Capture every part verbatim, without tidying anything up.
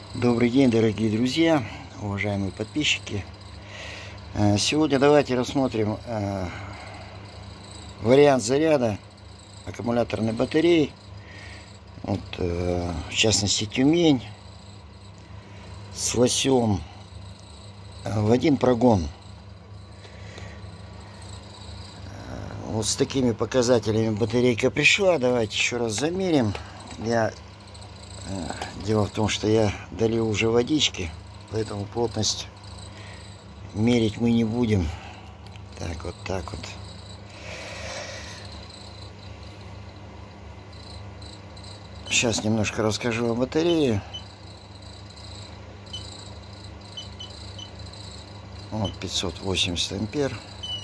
Добрый день, дорогие друзья, уважаемые подписчики. Сегодня давайте рассмотрим вариант заряда аккумуляторной батареи. Вот, в частности, Тюмень с лосем в один прогон. Вот с такими показателями батарейка пришла. Давайте еще раз замерим. Я Дело в том, что я долил уже водички, поэтому плотность мерить мы не будем. Так вот, так вот. Сейчас немножко расскажу о батарее. Вот пятьсот восемьдесят ампер.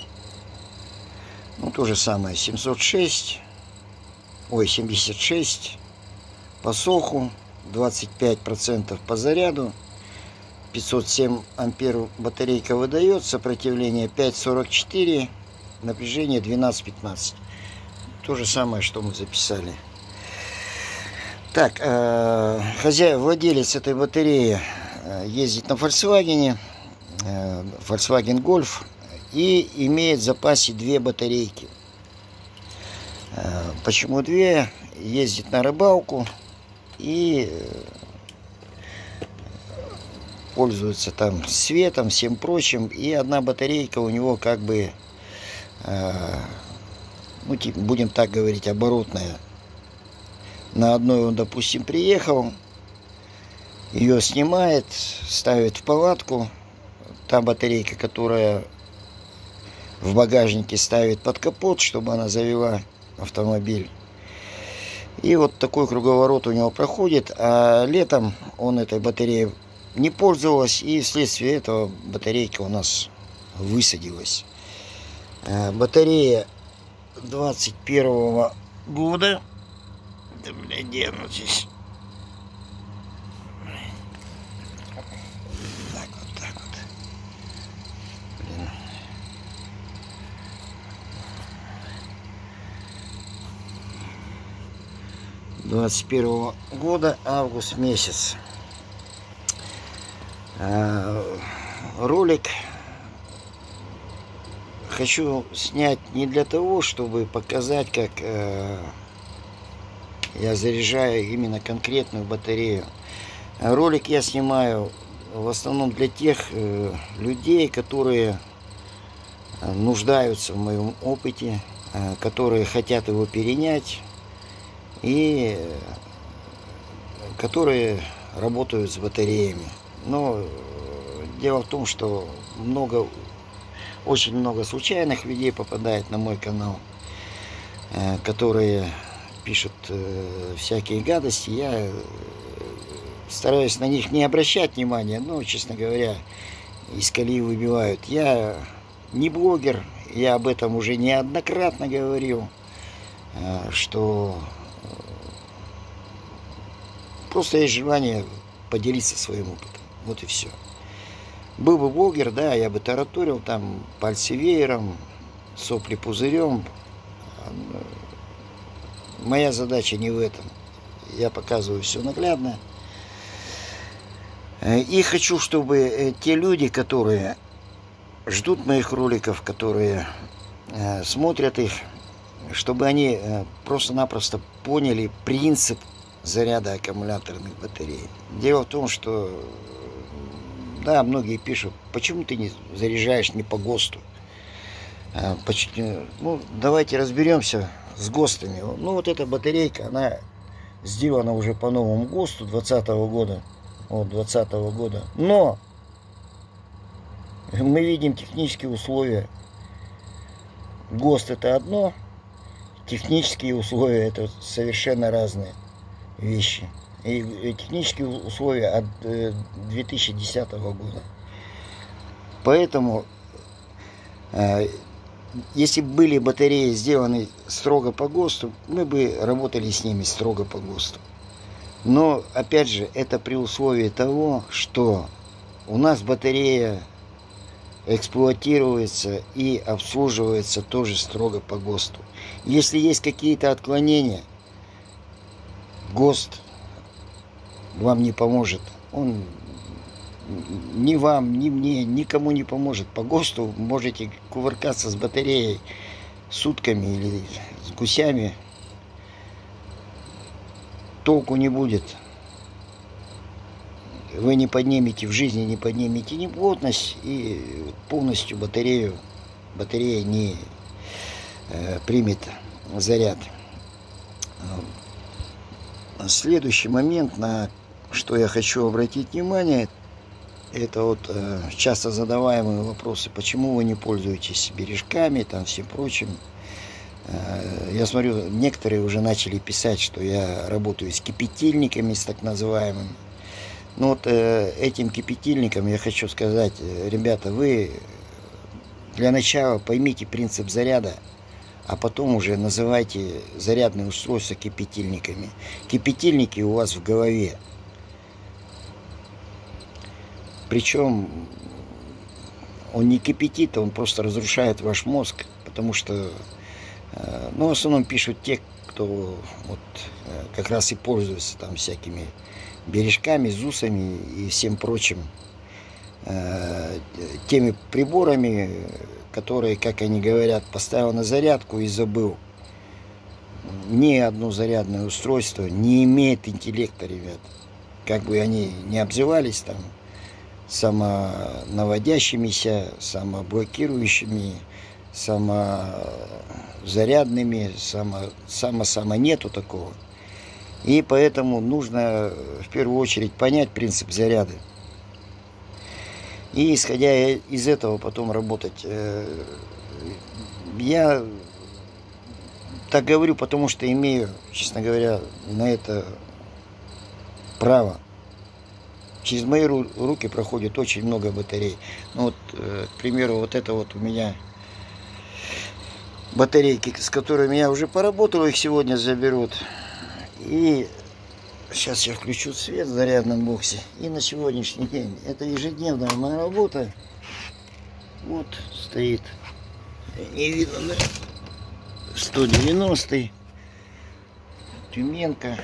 Ну, то же самое, семьсот шесть, ой, семьдесят шесть по соху, двадцать пять процентов по заряду, пятьсот семь ампер батарейка выдает, сопротивление пять сорок четыре, напряжение двенадцать пятнадцать. То же самое, что мы записали. Так, э, хозяин, владелец этой батареи э, ездит на Volkswagen, э, Volkswagen Golf, и имеет в запасе две батарейки. Э, почему две? Ездит на рыбалку и пользуется там светом, всем прочим, и одна батарейка у него как бы, э, ну, будем так говорить, оборотная. На одной он, допустим, приехал, ее снимает, ставит в палатку, та батарейка, которая в багажнике, ставит под капот, чтобы она завела автомобиль. И вот такой круговорот у него проходит, а летом он этой батареей не пользовался, и вследствие этого батарейка у нас высадилась. Батарея двадцать первого года. Да, блядь, где она здесь? Так вот, так вот. Блин. двадцать первого года, август месяц. Ролик хочу снять не для того, чтобы показать, как я заряжаю именно конкретную батарею. Ролик я снимаю в основном для тех людей, которые нуждаются в моем опыте, которые хотят его перенять, и которые работают с батареями. Но дело в том, что много, очень много случайных людей попадает на мой канал, которые пишут всякие гадости. Я стараюсь на них не обращать внимания, но, честно говоря, из колеи выбивают. Я не блогер, я об этом уже неоднократно говорил, что просто есть желание поделиться своим опытом. Вот и все. Был бы блогер, да, я бы тараторил там пальцы веером, сопли пузырем. Моя задача не в этом. Я показываю все наглядно. И хочу, чтобы те люди, которые ждут моих роликов, которые смотрят их, чтобы они просто-напросто поняли принцип заряда аккумуляторных батарей. Дело в том, что, да, многие пишут, почему ты не заряжаешь не по ГОСТу. А, почему, ну, давайте разберемся с ГОСТами. Ну, вот эта батарейка, она сделана уже по новому ГОСТу двадцатого года. Вот, двадцатого года. Но мы видим технические условия. ГОСТ это одно, технические условия это совершенно разные вещи. И технические условия от две тысячи десятого года. Поэтому, если были батареи сделаны строго по ГОСТу, мы бы работали с ними строго по ГОСТу. Но, опять же, это при условии того, что у нас батарея эксплуатируется и обслуживается тоже строго по ГОСТу. Если есть какие-то отклонения, ГОСТ вам не поможет он ни вам, ни мне, никому не поможет. По ГОСТу можете кувыркаться с батареей сутками или с гусями. Толку не будет. Вы не поднимете в жизни, не поднимете ни плотность, и полностью батарею, батарея не э, примет заряд. Следующий момент, на что я хочу обратить внимание, это вот э, часто задаваемые вопросы, почему вы не пользуетесь бережками, там всем прочим. Э, я смотрю, некоторые уже начали писать, что я работаю с кипятильниками, с так называемыми. Ну вот э, этим кипятильникам я хочу сказать, ребята, вы для начала поймите принцип заряда, а потом уже называйте зарядные устройства кипятильниками. Кипятильники у вас в голове. Причем он не кипятит, он просто разрушает ваш мозг, потому что, э, ну, в основном пишут те, кто вот э, как раз и пользуется там всякими бережками, зусами и всем прочим, э, теми приборами, которые, как они говорят, поставил на зарядку и забыл. Ни одно зарядное устройство не имеет интеллекта, ребят. Как бы они ни обзывались там самонаводящимися, самоблокирующими, самозарядными, само, само-само нету такого. И поэтому нужно в первую очередь понять принцип заряда. И исходя из этого потом работать. Я так говорю, потому что имею, честно говоря, на это право. Через мои руки проходит очень много батарей. Ну вот, к примеру, вот это вот у меня батарейки, с которыми я уже поработал, их сегодня заберут. И сейчас я включу свет в зарядном боксе. И на сегодняшний день это ежедневная моя работа. Вот стоит, не видно, да? сто девяностый, Тюменка.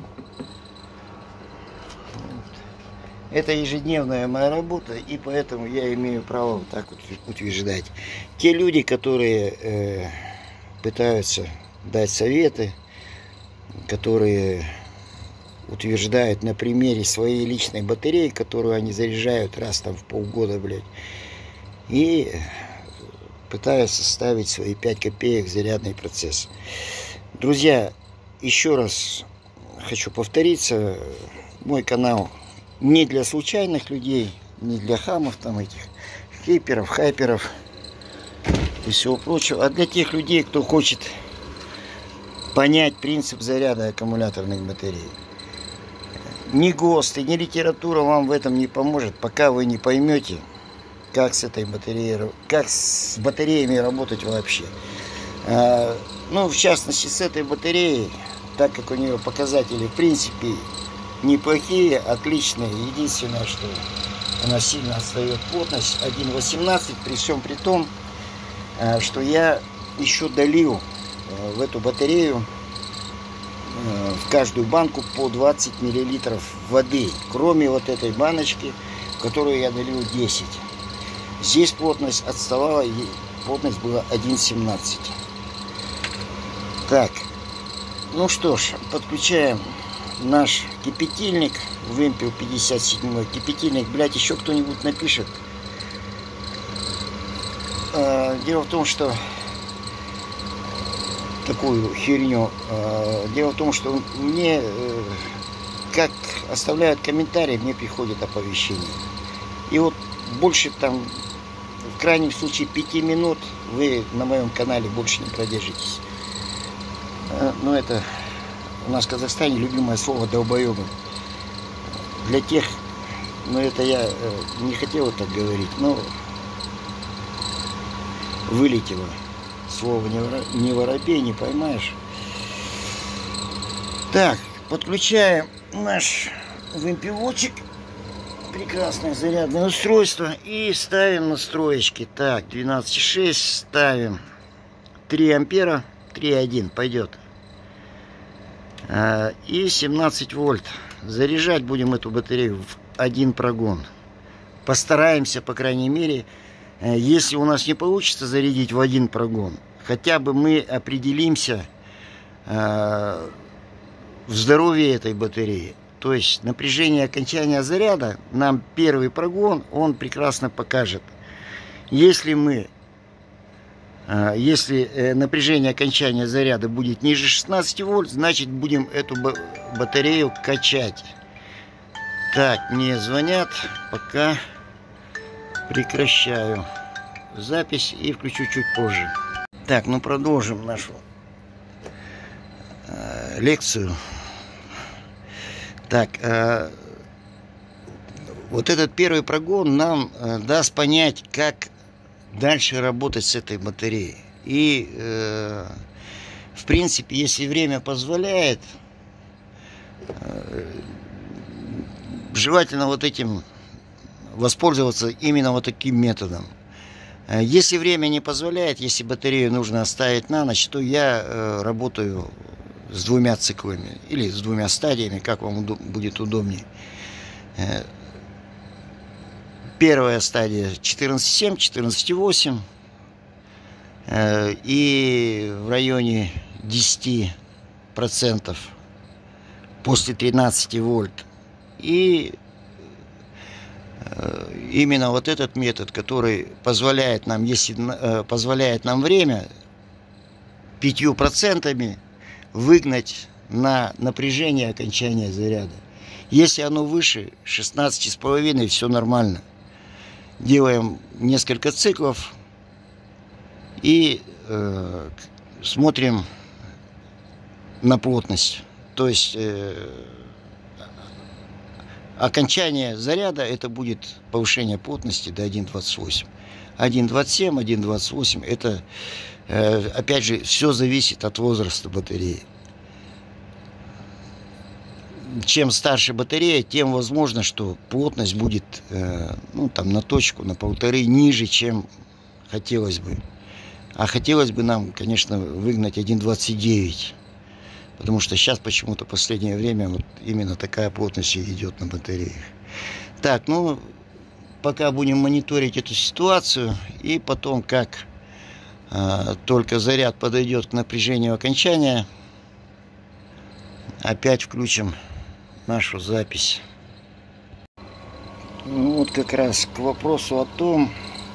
Вот. Это ежедневная моя работа, и поэтому я имею право вот так вот утверждать. Те люди, которые э, пытаются дать советы, которые утверждают на примере своей личной батареи, которую они заряжают раз там в полгода, блядь, и пытаются ставить свои пять копеек в зарядный процесс. Друзья, еще раз хочу повториться, мой канал не для случайных людей, не для хамов там этих, хиперов, хайперов и всего прочего, а для тех людей, кто хочет понять принцип заряда аккумуляторных батарей. Ни ГОСТы, ни литература вам в этом не поможет, пока вы не поймете, как с этой батареей, как с батареями работать вообще. А, ну, в частности, с этой батареей, так как у нее показатели, в принципе, неплохие, отличные. Единственное, что она сильно отстает плотность один восемнадцать, при всем при том, что я еще долил в эту батарею в каждую банку по двадцать миллилитров воды, кроме вот этой баночки, в которую я долил десять. Здесь плотность отставала, и плотность была один семнадцать. Так, ну что ж, подключаем наш кипятильник, вымпел пятьдесят семь кипятильник. Блять, еще кто-нибудь напишет. Дело в том, что такую херню. Дело в том, что мне, как оставляют комментарии, мне приходит оповещение. И вот больше там, в крайнем случае, пяти минут вы на моем канале больше не продержитесь. Но это у нас в Казахстане любимое слово долбоебы. Для тех, но это я не хотел так говорить, но вылетело. Слово не воробей, не поймаешь. Так, подключаем наш вымпелочек. Прекрасное зарядное устройство. И ставим настроечки. Так, двенадцать и шесть ставим. три ампера, три и один пойдет. И семнадцать вольт. заряжать будем эту батарею в один прогон. Постараемся, по крайней мере, если у нас не получится зарядить в один прогон, хотя бы мы определимся э, в здоровье этой батареи. То есть напряжение окончания заряда нам первый прогон, он прекрасно покажет. Если мы, э, если напряжение окончания заряда будет ниже шестнадцати вольт, значит будем эту батарею качать. Так, мне звонят, пока прекращаю запись и включу чуть позже. Так, ну продолжим нашу э, лекцию. Так, э, вот этот первый прогон нам э, даст понять, как дальше работать с этой батареей. И, э, в принципе, если время позволяет, э, желательно вот этим воспользоваться именно вот таким методом. Если время не позволяет, если батарею нужно оставить на ночь, то я э, работаю с двумя циклами или с двумя стадиями, как вам удоб будет удобнее. Э, первая стадия четырнадцать семь, четырнадцать восемь э, и в районе десяти процентов после тринадцати вольт. И именно вот этот метод, который позволяет нам, если э, позволяет нам время пятью процентами выгнать на напряжение окончания заряда. Если оно выше шестнадцати с половиной, все нормально. Делаем несколько циклов и э, смотрим на плотность. То есть э, окончание заряда это будет повышение плотности до один двадцать восемь. один двадцать семь, один двадцать восемь это, э, опять же, все зависит от возраста батареи. Чем старше батарея, тем возможно, что плотность будет э, ну, там, на точку, на полторы ниже, чем хотелось бы. А хотелось бы нам, конечно, выгнать один двадцать девять. Потому что сейчас почему-то в последнее время вот именно такая плотность идет на батареях. Так, ну, пока будем мониторить эту ситуацию. И потом, как э, только заряд подойдет к напряжению окончания, опять включим нашу запись. Ну, вот как раз к вопросу о том,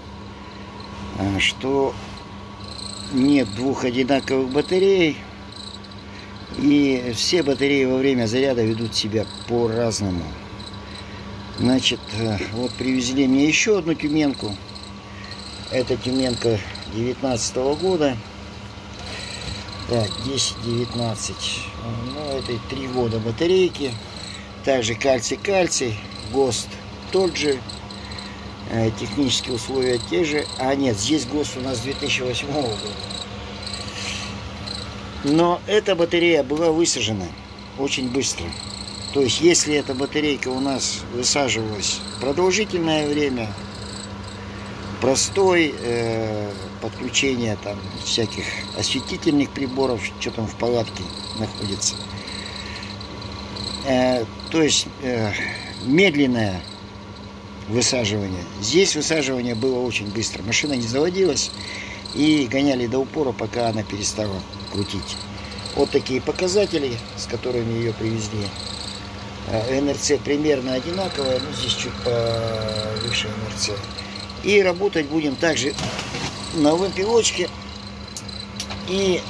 что нет двух одинаковых батарей. И все батареи во время заряда ведут себя по-разному. Значит, вот привезли мне еще одну тюменку. Это тюменка девятнадцатого года. Так, десять девятнадцать. Ну, это три года батарейки. Также кальций-кальций. ГОСТ тот же. Технические условия те же. А нет, здесь ГОСТ у нас две тысячи восьмого года. Но эта батарея была высажена очень быстро. То есть, если эта батарейка у нас высаживалась продолжительное время, простой, э, подключение там всяких осветительных приборов, что там в палатке находится. Э, то есть, э, медленное высаживание. Здесь высаживание было очень быстро. Машина не заводилась и гоняли до упора, пока она перестала крутить. Вот такие показатели, с которыми ее привезли. эн эр цэ примерно одинаковая, но здесь чуть повыше эн эр цэ. И работать будем также на вымпелочке. И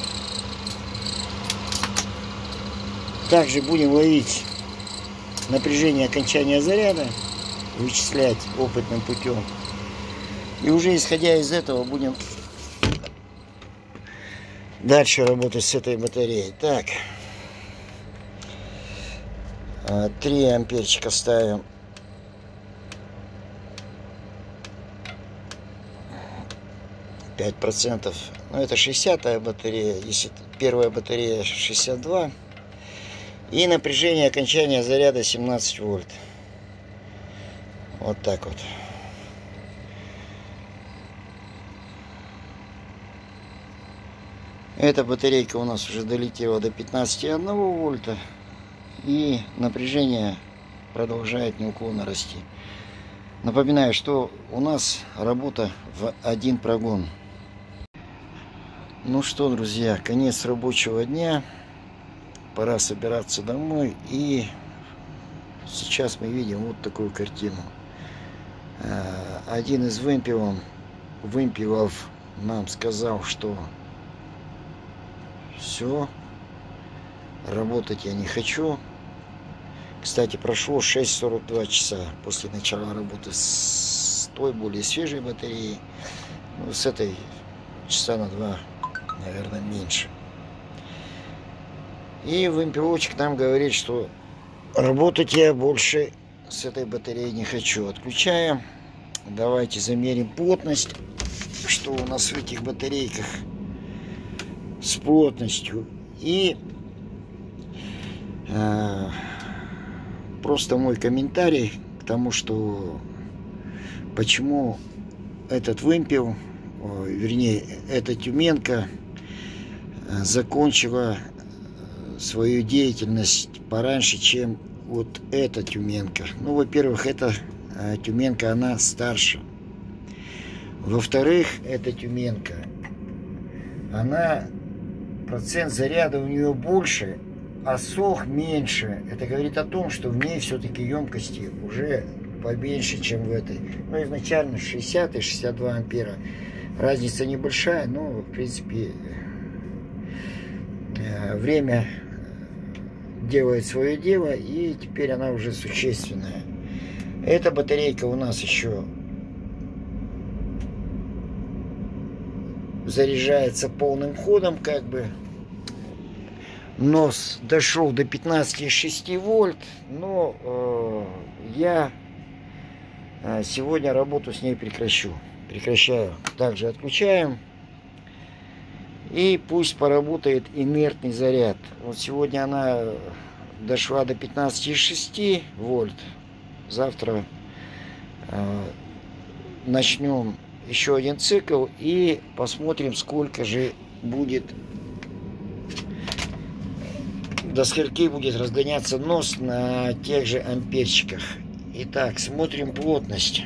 также будем ловить напряжение окончания заряда, вычислять опытным путем. И уже исходя из этого будем дальше работать с этой батареей. Так, три амперчика ставим. пять процентов. Ну, это шестидесятая батарея. Если первая батарея шестьдесят два. И напряжение окончания заряда семнадцать вольт. Вот так вот. Эта батарейка у нас уже долетела до пятнадцати одного вольта. И напряжение продолжает неуклонно расти. Напоминаю, что у нас работа в один прогон. Ну что, друзья, конец рабочего дня. Пора собираться домой. И сейчас мы видим вот такую картину. Один из вымпелов, вымпелов нам сказал, что все, работать я не хочу. Кстати, прошло шесть сорок два часа после начала работы с той более свежей батареей. Ну, с этой часа на два, наверное, меньше. И вымпелочек нам говорит, что работать я больше с этой батареей не хочу. Отключаем. Давайте замерим плотность, что у нас в этих батарейках с плотностью. И э, просто мой комментарий к тому, что почему этот вымпел, вернее, эта тюменка закончила свою деятельность пораньше, чем вот эта тюменка. Ну, во-первых, эта тюменка, она старше. Во-вторых, эта тюменка, она, процент заряда у нее больше, а сох меньше. Это говорит о том, что в ней все-таки емкости уже поменьше, чем в этой. Ну, изначально шестьдесят и шестьдесят два ампера. Разница небольшая, но, в принципе, время делает свое дело, и теперь она уже существенная. Эта батарейка у нас еще заряжается полным ходом, как бы. Нос дошел до пятнадцати и шести вольт, но э, я сегодня работу с ней прекращу. Прекращаю. Также отключаем. И пусть поработает инертный заряд. Вот сегодня она дошла до пятнадцати и шести вольт. Завтра э, начнем еще один цикл и посмотрим, сколько же будет, до скольки будет разгоняться нос на тех же амперчиках. Итак, смотрим плотность.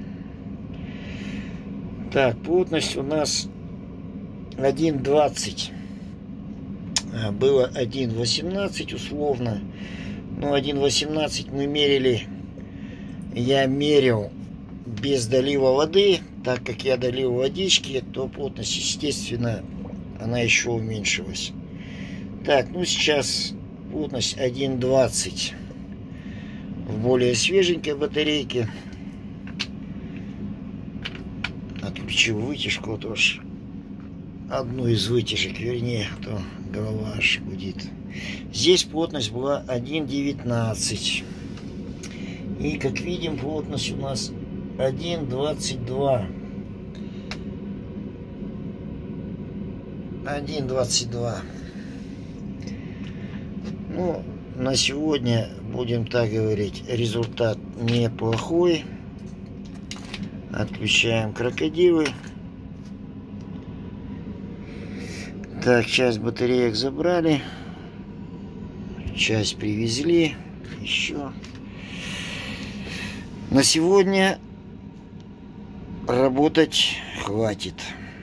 Так, плотность у нас один двадцать. Было один восемнадцать условно. Ну, один восемнадцать мы мерили. Я мерил без долива воды. Так как я долил водички, то плотность, естественно, она еще уменьшилась. Так, ну сейчас плотность один двадцать. В более свеженькой батарейке. Отключил вытяжку тоже. Одну из вытяжек, вернее, то голова аж гудит. Здесь плотность была один девятнадцать. И как видим, плотность у нас один двадцать два. один двадцать два. Ну, на сегодня, будем так говорить, результат неплохой. Отключаем крокодилы. Так, часть батареек забрали. Часть привезли. Еще. На сегодня работать хватит.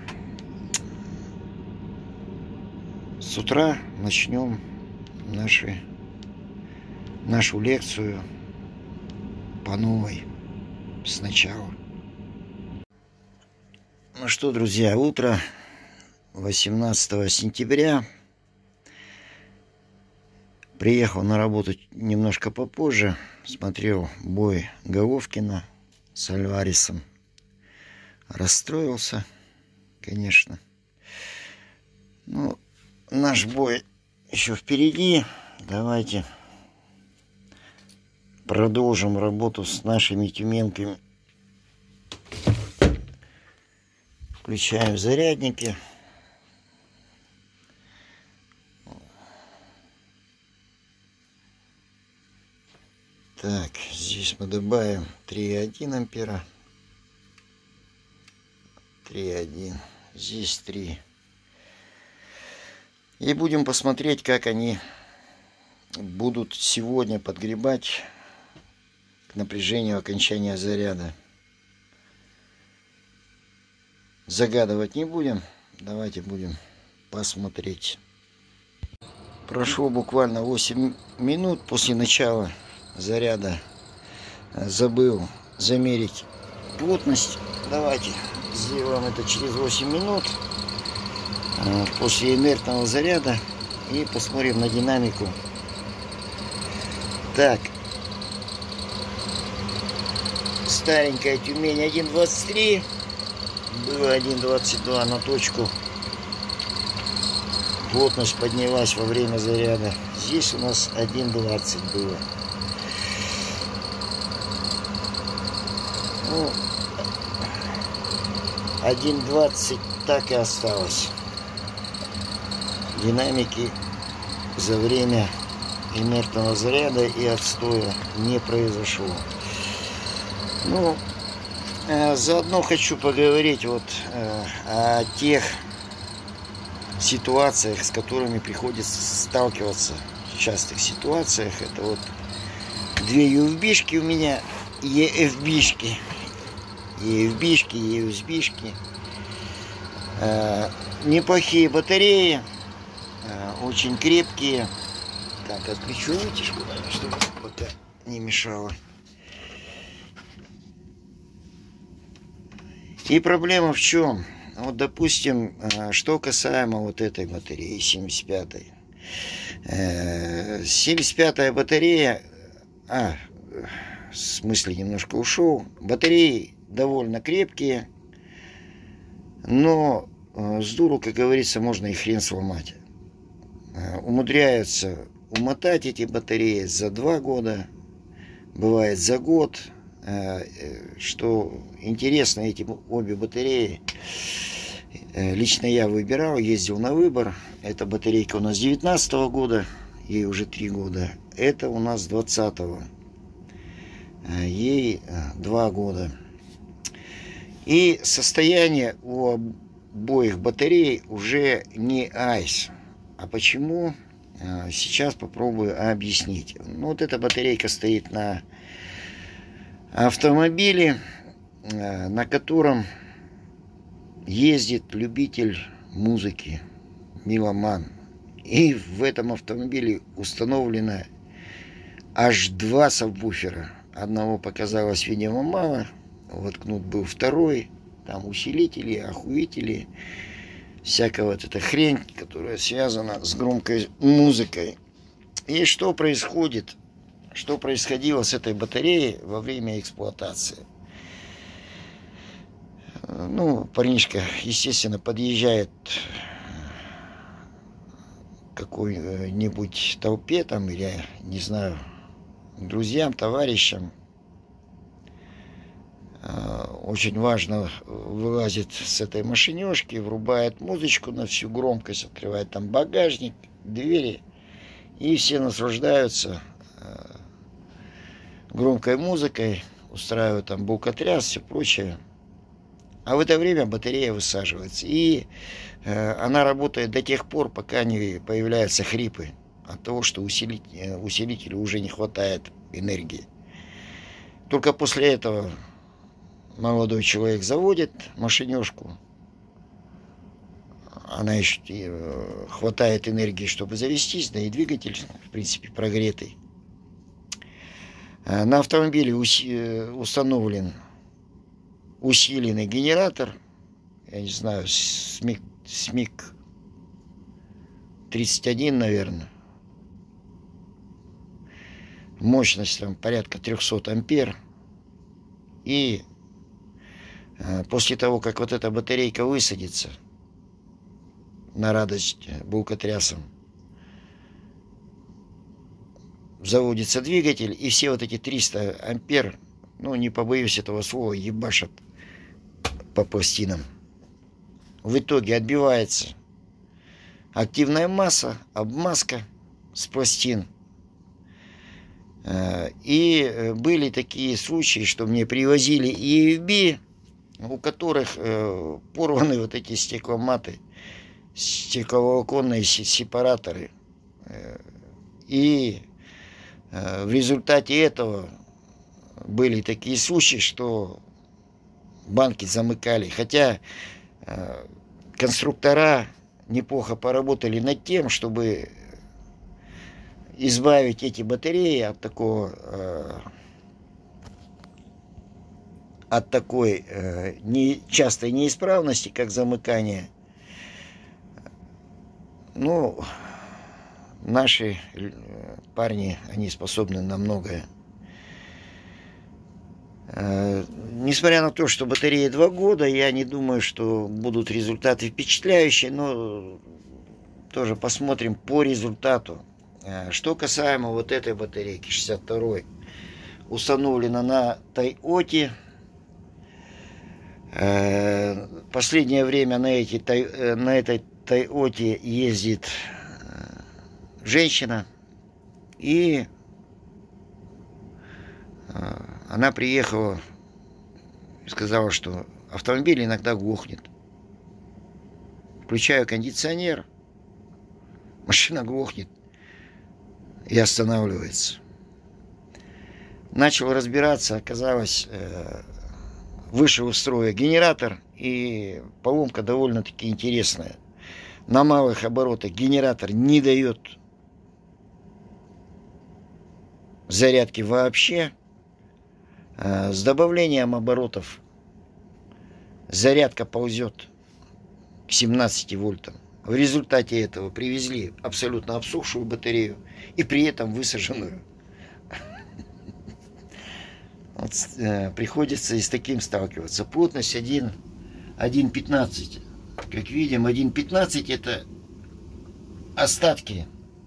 С утра начнем наши, нашу лекцию по новой сначала. Ну что, друзья, утро восемнадцатого сентября. Приехал на работу немножко попозже. Смотрел бой Головкина с Альваресом. Расстроился, конечно. Ну, наш бой еще впереди. Давайте продолжим работу с нашими тюменками. Включаем зарядники. Так, здесь мы добавим три и один ампера. три и один. Здесь три. И будем посмотреть, как они будут сегодня подгребать к напряжению окончания заряда. Загадывать не будем, давайте будем посмотреть. Прошло буквально восемь минут после начала заряда. Забыл замерить плотность. Давайте сделаем это через восемь минут после инертного заряда и посмотрим на динамику. Так, старенькая Тюмень один двадцать три, было один двадцать два на точку. Плотность поднялась во время заряда. Здесь у нас один двадцать было. Ну, один двадцать так и осталось. Динамики за время инертного заряда и отстоя не произошло. Ну, э, заодно хочу поговорить вот э, о тех ситуациях, с которыми приходится сталкиваться, в частых ситуациях. Это вот две ю эф би-шки у меня, и эф би-шки, и эф би-шки, и ю эс би-шки. Э, неплохие батареи, э, очень крепкие. Так, отключу вытяжку, чтобы пока не мешало. И проблема в чем? Вот, допустим, что касаемо вот этой батареи семьдесят пятой. семьдесят пятая батарея, а, в смысле немножко ушел. Батареи довольно крепкие, но с дуру, как говорится, можно и хрен сломать. Умудряются умотать эти батареи за два года, бывает за год. Что интересно, эти обе батареи лично я выбирал, ездил на выбор. Эта батарейка у нас девятнадцатого года, ей уже три года. Это у нас двадцатого, ей два года. И состояние у обоих батарей уже не айс. А почему? Сейчас попробую объяснить. Ну, вот эта батарейка стоит на автомобиле, на котором ездит любитель музыки, меломан. И в этом автомобиле установлено аж два сабвуфера. Одного показалось, видимо, мало. Воткнут был второй. Там усилители, охуители, всякая вот эта хрень, которая связана с громкой музыкой. И что происходит? Что происходило с этой батареей во время эксплуатации? Ну, парнишка, естественно, подъезжает к какой-нибудь толпе там, или, не знаю, друзьям, товарищам. Очень важно, вылазит с этой машинёшки, врубает музычку на всю громкость, открывает там багажник, двери, и все наслаждаются громкой музыкой, устраивают там булкотряс, все прочее. А в это время батарея высаживается. И э, она работает до тех пор, пока не появляются хрипы от того, что усилитель, усилителю уже не хватает энергии. Только после этого молодой человек заводит машинёшку. Она еще э, хватает энергии, чтобы завестись, да и двигатель, в принципе, прогретый. На автомобиле установлен усиленный генератор, я не знаю, смик, смик тридцать один, наверное. Мощность там порядка трехсот ампер. И после того, как вот эта батарейка высадится, на радость булкотрясам, заводится двигатель, и все вот эти триста ампер, ну, не побоюсь этого слова, ебашат по пластинам. В итоге отбивается активная масса, обмазка с пластин. И были такие случаи, что мне привозили и эф би, у которых порваны вот эти стекломаты, стекловолоконные сепараторы. И э, в результате этого были такие случаи, что банки замыкали. Хотя э, конструктора неплохо поработали над тем, чтобы избавить эти батареи от такого э, от такой э, не, частой неисправности, как замыкание. Ну, наши э, парни, они способны на многое. Э, несмотря на то, что батарея два года, я не думаю, что будут результаты впечатляющие, но тоже посмотрим по результату. Э, что касаемо вот этой батарейки шестьдесят второй, установлена на Тойоте. Последнее время на, эти, на этой Тойоте ездит женщина, и она приехала и сказала, что автомобиль иногда глохнет. Включаю кондиционер, машина глохнет и останавливается. Начал разбираться, оказалось, вышел из строя генератор, и поломка довольно-таки интересная. На малых оборотах генератор не дает зарядки вообще. С добавлением оборотов зарядка ползет к семнадцати вольтам. В результате этого привезли абсолютно обсохшую батарею и при этом высаженную. Вот, э, приходится и с таким сталкиваться. Плотность один пятнадцать. Как видим, один пятнадцать это остатки.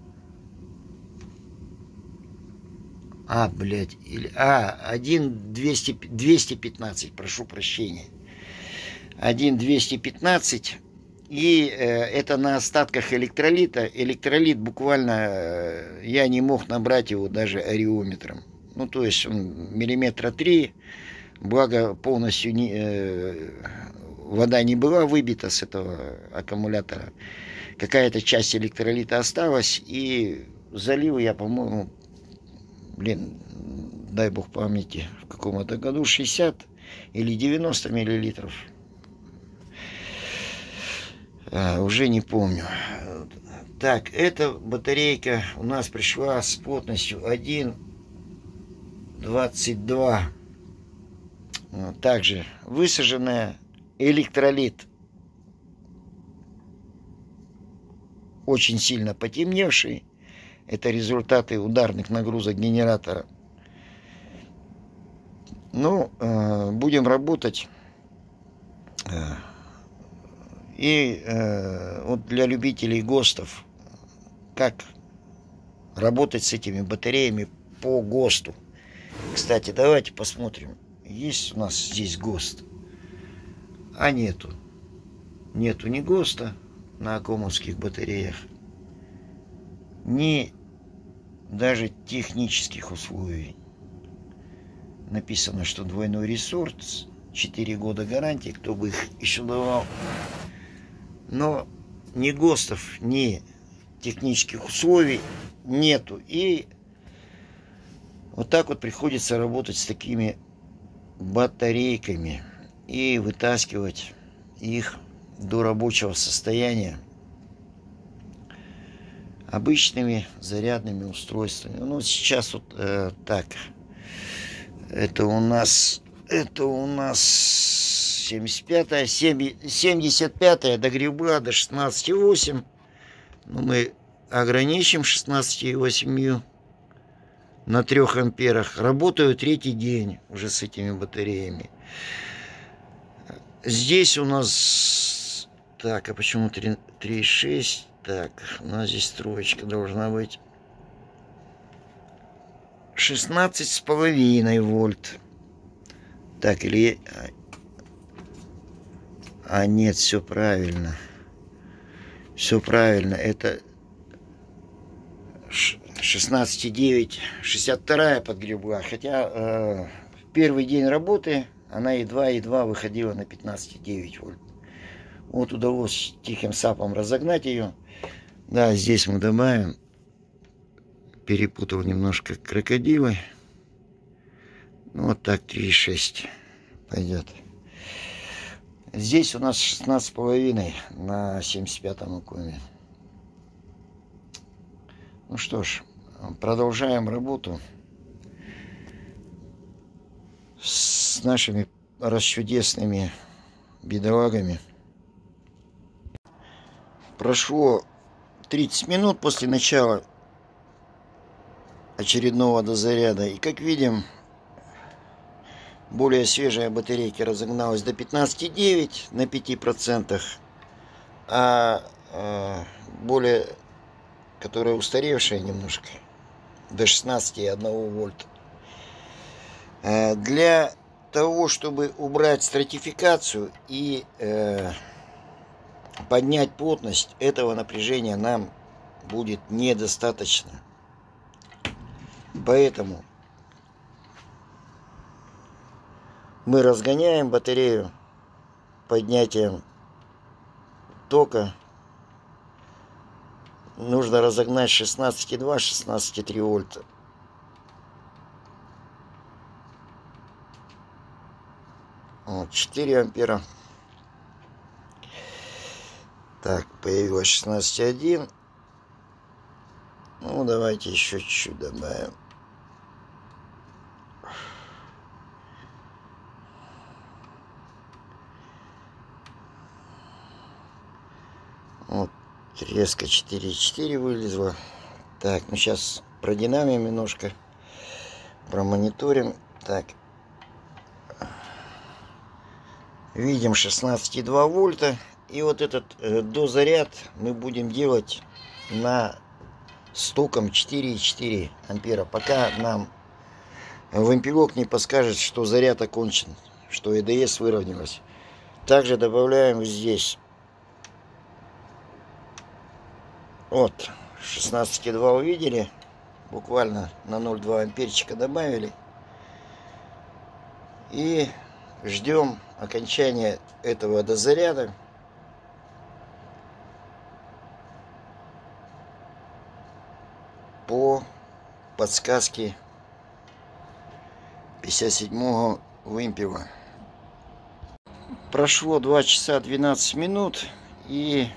А, блядь. Или, а, один двести пятнадцать, прошу прощения. один двести пятнадцать. И э, это на остатках электролита. Электролит буквально, э, я не мог набрать его даже ареометром. Ну, то есть он миллиметра три, благо полностью не, э, вода не была выбита с этого аккумулятора. Какая-то часть электролита осталась, и залил я, по-моему, блин, дай бог памяти, в каком-то году шестьдесят или девяносто миллилитров. А, уже не помню. Так, эта батарейка у нас пришла с плотностью один двадцать два. Также высаженная, электролит очень сильно потемневший. Это результаты ударных нагрузок генератора. Ну, э, будем работать. И э, вот для любителей ГОСТов, как работать с этими батареями по ГОСТу. Кстати, давайте посмотрим, есть у нас здесь ГОСТ. А нету. Нету ни ГОСТа на аккумовских батареях, ни даже технических условий. Написано, что двойной ресурс, четыре года гарантии, кто бы их еще давал. Но ни ГОСТов, ни технических условий нету. И вот так вот приходится работать с такими батарейками и вытаскивать их до рабочего состояния обычными зарядными устройствами. Ну, сейчас вот э, так. Это у нас, это у нас семьдесят пятая, семьдесят пятая до гриба до шестнадцати восемь. Но мы ограничим шестнадцатью восемью на трёх амперах. Работаю третий день уже с этими батареями. Здесь у нас... Так, а почему три и шесть? Так, у нас здесь троечка должна быть. шестнадцать с половиной вольт. Так, или... А нет, все правильно. Все правильно. Это шестнадцать и девять, шестьдесят вторая подгребла. Хотя э, в первый день работы она едва-едва выходила на пятнадцать и девять вольт. Вот удалось тихим сапом разогнать ее. Да, здесь мы добавим перепутал немножко крокодилы. Ну, вот так три и шесть пойдет. Здесь у нас шестнадцать с половиной на семьдесят пятом окуне. Ну что ж, продолжаем работу с нашими расчудесными бедолагами. Прошло тридцать минут после начала очередного дозаряда. И как видим, более свежая батарейка разогналась до пятнадцати девяти на пяти процентах. А э, более, которая устаревшая немножко, до шестнадцати и одного вольта. Э, для того, чтобы убрать стратификацию и э, поднять плотность, этого напряжения нам будет недостаточно. Поэтому мы разгоняем батарею поднятием тока. Нужно разогнать шестнадцать и два — шестнадцать и три вольта. Вот, четыре ампера. Так, появилось шестнадцать и один. Ну, давайте еще чуть-чуть добавим. Вот, резко четыре и четыре вылезло. Так, ну сейчас продинамим немножко. Промониторим. Так. Видим шестнадцать и два вольта. И вот этот э, дозаряд мы будем делать на с током четыре и четыре ампера. Пока нам вымпелок не подскажет, что заряд окончен, что и дэ эс выровнялась. Также добавляем здесь. Вот, шестнадцать и два увидели. Буквально на ноль целых два амперчика добавили. И ждем окончания этого дозаряда. По подсказке пятьдесят седьмого вымпела. Прошло два часа двенадцать минут, и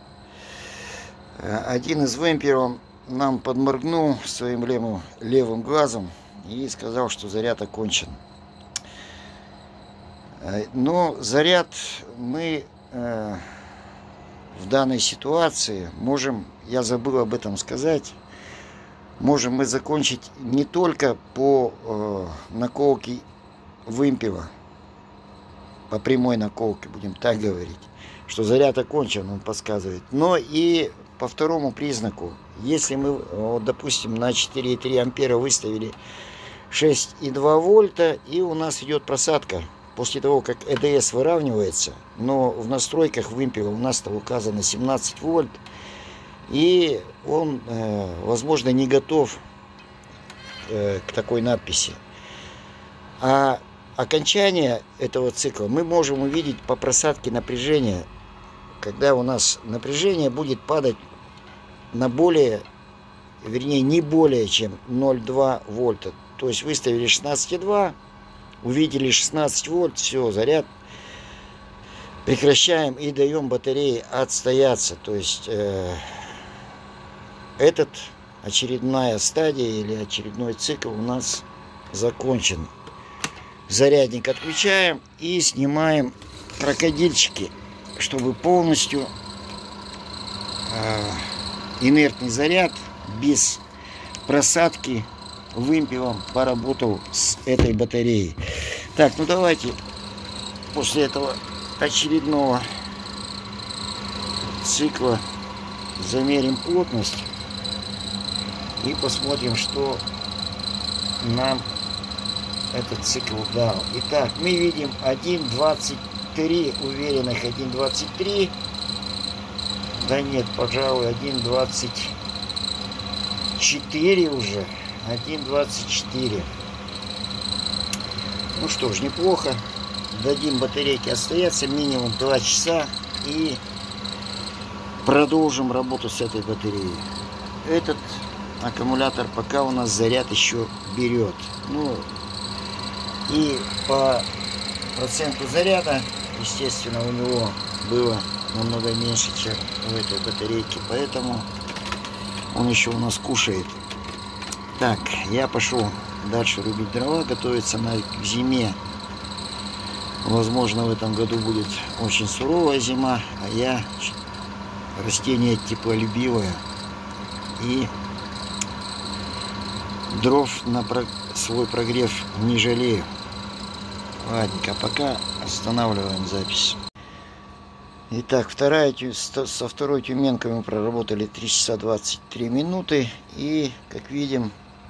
один из вымпелов нам подморгнул своим левым, левым глазом и сказал, что заряд окончен. Но заряд мы э, в данной ситуации можем, я забыл об этом сказать, можем мы закончить не только по э, наколке вымпела, по прямой наколке, будем так говорить, что заряд окончен, он подсказывает, но и по второму признаку. Если мы, вот, допустим, на четыре и три ампера выставили шесть и два вольта, и у нас идет просадка после того, как э дэ эс выравнивается, но в настройках вымпела у нас-то указано семнадцать вольт, и он, э, возможно, не готов э, к такой надписи. А окончание этого цикла мы можем увидеть по просадке напряжения, когда у нас напряжение будет падать на более, вернее, не более чем ноль целых два вольта. То есть выставили шестнадцать и два, увидели шестнадцать вольт, все, заряд прекращаем и даем батарее отстояться. То есть э, этот очередная стадия или очередной цикл у нас закончен. Зарядник отключаем и снимаем крокодильчики, чтобы полностью э, инертный заряд без просадки вымпелом поработал с этой батареей. Так, ну давайте после этого очередного цикла замерим плотность и посмотрим, что нам этот цикл дал. Итак, мы видим один двадцать три, уверенных один двадцать три. Да нет, пожалуй, один двадцать четыре уже. один двадцать четыре. Ну что ж, неплохо. Дадим батарейке отстояться минимум два часа и продолжим работу с этой батареей. Этот аккумулятор пока у нас заряд еще берет. Ну и по проценту заряда, естественно, у него было намного меньше, чем у этой батарейки, поэтому он еще у нас кушает. Так, я пошел дальше рубить дрова, готовиться на, к зиме. Возможно, в этом году будет очень суровая зима, а я растение теплолюбивое и дров на про... свой прогрев не жалею. Ладненько, пока останавливаем запись. Итак, вторая, со второй тюменкой мы проработали три часа двадцать три минуты. И, как видим,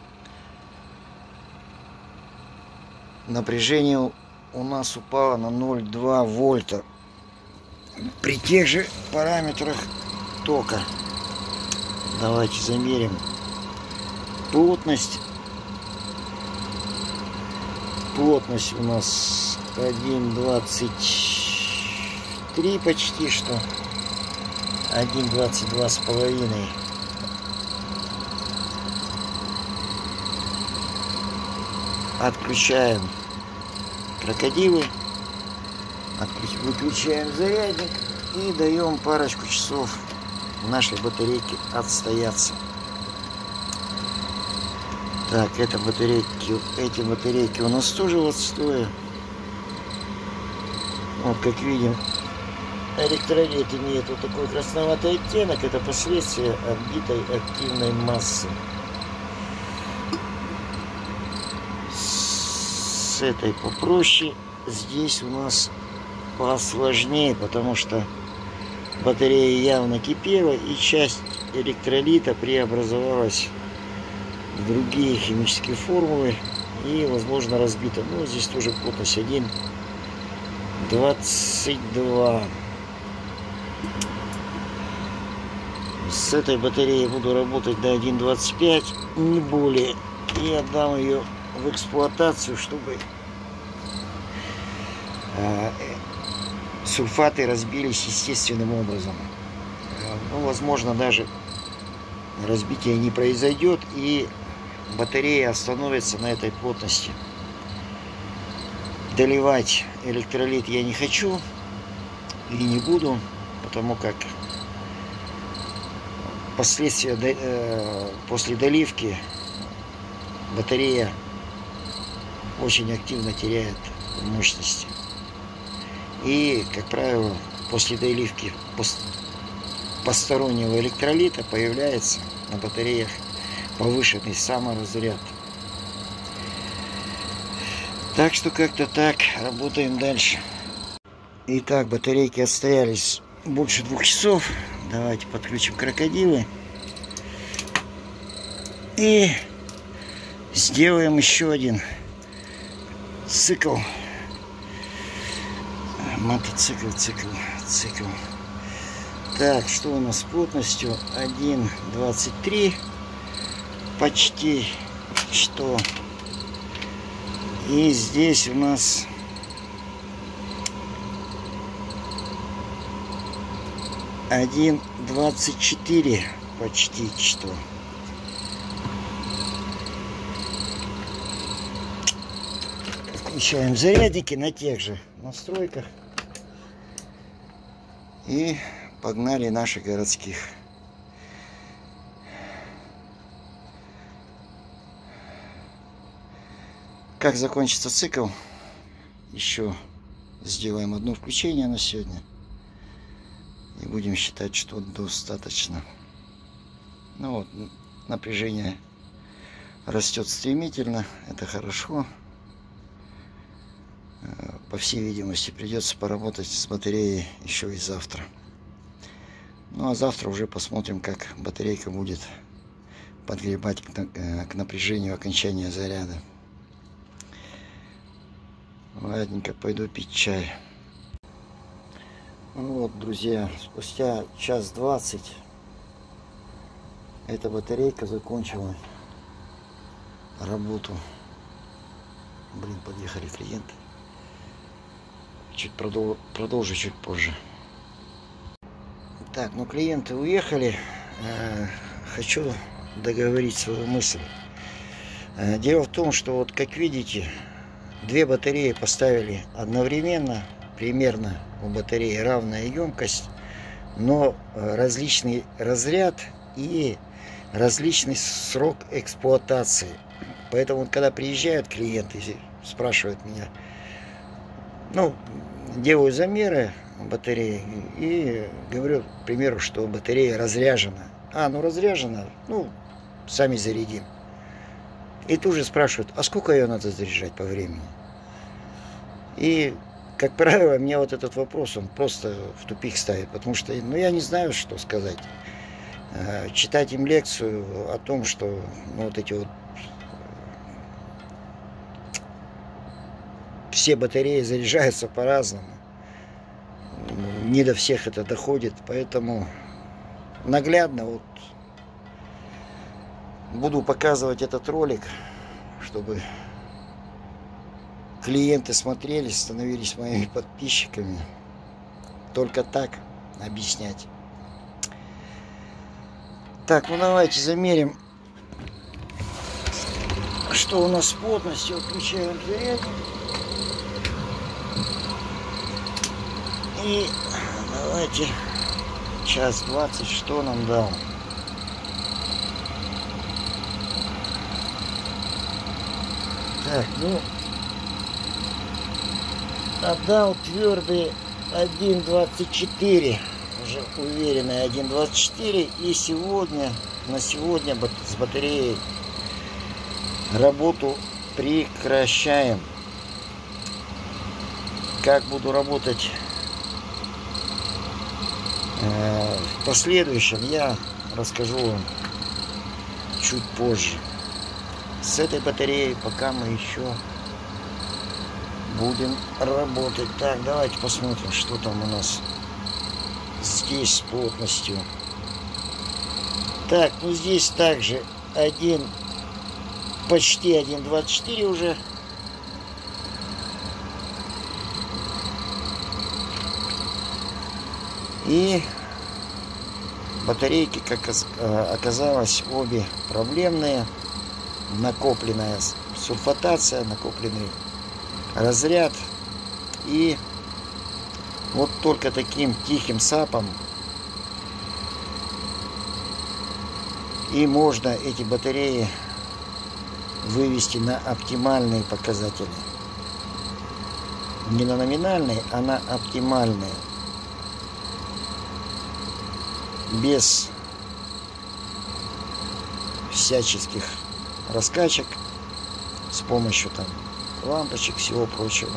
напряжение у нас упало на ноль целых два вольта. При тех же параметрах тока. Давайте замерим плотность. Плотность у нас один двадцать три почти что. один двадцать два с половиной. Отключаем крокодилы. Выключаем зарядник и даем парочку часов нашей батарейке отстояться. Так, это батарейки, эти батарейки у нас тоже в отстое. Вот как видим, электролит имеет вот такой красноватый оттенок. Это последствия отбитой активной массы. С этой попроще. Здесь у нас посложнее, потому что батарея явно кипела, и часть электролита преобразовалась в другие химические формулы и, возможно, разбита. Ну, здесь тоже плотность один двадцать два. С этой батареей буду работать до один двадцать пять, не более, и отдам ее в эксплуатацию, чтобы э, сульфаты разбились естественным образом. Ну, возможно, даже разбитие не произойдет, и батарея остановится на этой плотности. Доливать электролит я не хочу и не буду, потому как последствия э, после доливки батарея очень активно теряет мощности. И, как правило, после доливки постороннего электролита появляется на батареях повышенный саморазряд. Так что как-то так, работаем дальше. Итак, батарейки отстоялись больше двух часов. Давайте подключим крокодилы. И сделаем еще один цикл. Мотоцикл, цикл, цикл. Так, что у нас с плотностью? один двадцать три. Почти что. И здесь у нас один двадцать четыре. Почти что. Включаем зарядники на тех же настройках. И погнали наших городских. Как закончится цикл, еще сделаем одно включение на сегодня. И будем считать, что достаточно. Ну вот, напряжение растет стремительно. Это хорошо. По всей видимости, придется поработать с батареей еще и завтра. Ну а завтра уже посмотрим, как батарейка будет подгребать к напряжению окончания заряда. Ладненько, пойду пить чай. Ну вот, друзья, спустя час двадцать эта батарейка закончила работу. Блин, подъехали клиенты. Чуть продол продолжу чуть позже. Так, ну клиенты уехали. Э, хочу договорить свою мысль. Дело в том, что вот как видите, две батареи поставили одновременно, примерно у батареи равная емкость, но различный разряд и различный срок эксплуатации. Поэтому вот, когда приезжают клиенты, спрашивают меня, ну, делаю замеры батареи и говорю, к примеру, что батарея разряжена. А, ну разряжена, ну, сами зарядим. И тут же спрашивают, а сколько ее надо заряжать по времени? И, как правило, мне вот этот вопрос, он просто в тупик ставит, потому что, ну, я не знаю, что сказать. Читать им лекцию о том, что, ну, вот эти вот все батареи заряжаются по-разному. Не до всех это доходит, поэтому наглядно вот буду показывать этот ролик, чтобы клиенты смотрели, становились моими подписчиками. Только так объяснять. Так, ну давайте замерим, что у нас с плотностью. Включаем зарядник. И давайте час двадцать, что нам дал. Так, ну, отдал твердый один двадцать четыре, уже уверенный один двадцать четыре. И сегодня, на сегодня с батареей работу прекращаем. Как буду работать э, в последующем, я расскажу вам чуть позже. С этой батареей пока мы еще будем работать. Так, давайте посмотрим, что там у нас здесь с плотностью. Так, ну здесь также один, почти один двадцать четыре уже. И батарейки, как оказалось, обе проблемные. Накопленная сульфатация, накопленный разряд. И вот только таким тихим сапом и можно эти батареи вывести на оптимальные показатели. Не на номинальные, а на оптимальные. Без всяческих раскачек, с помощью там лампочек, всего прочего.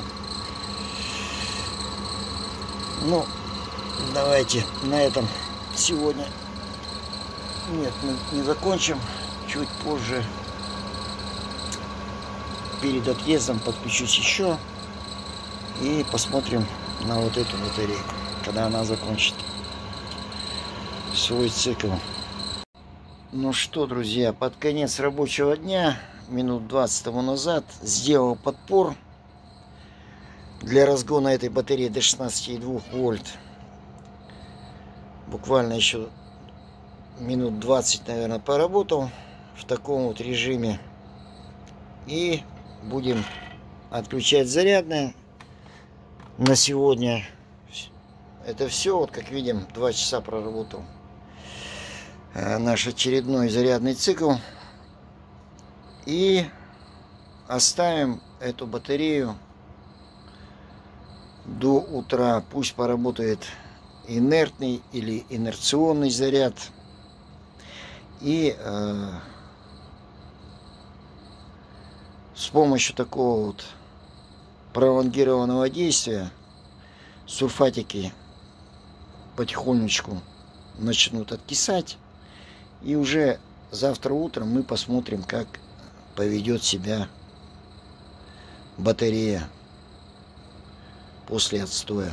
Ну, давайте на этом сегодня, нет, мы не закончим. Чуть позже, перед отъездом, подключусь еще и посмотрим на вот эту батарейку, когда она закончит свой цикл. Ну что, друзья, под конец рабочего дня, минут двадцать тому назад, сделал подпор для разгона этой батареи до шестнадцати и двух вольт. Буквально еще минут двадцать, наверное, поработал в таком вот режиме. И будем отключать зарядное. На сегодня это все. Вот как видим, два часа проработал наш очередной зарядный цикл. И оставим эту батарею до утра. Пусть поработает инертный или инерционный заряд. И э, с помощью такого вот пролонгированного действия сульфатики потихонечку начнут откисать. И уже завтра утром мы посмотрим, как поведет себя батарея после отстоя.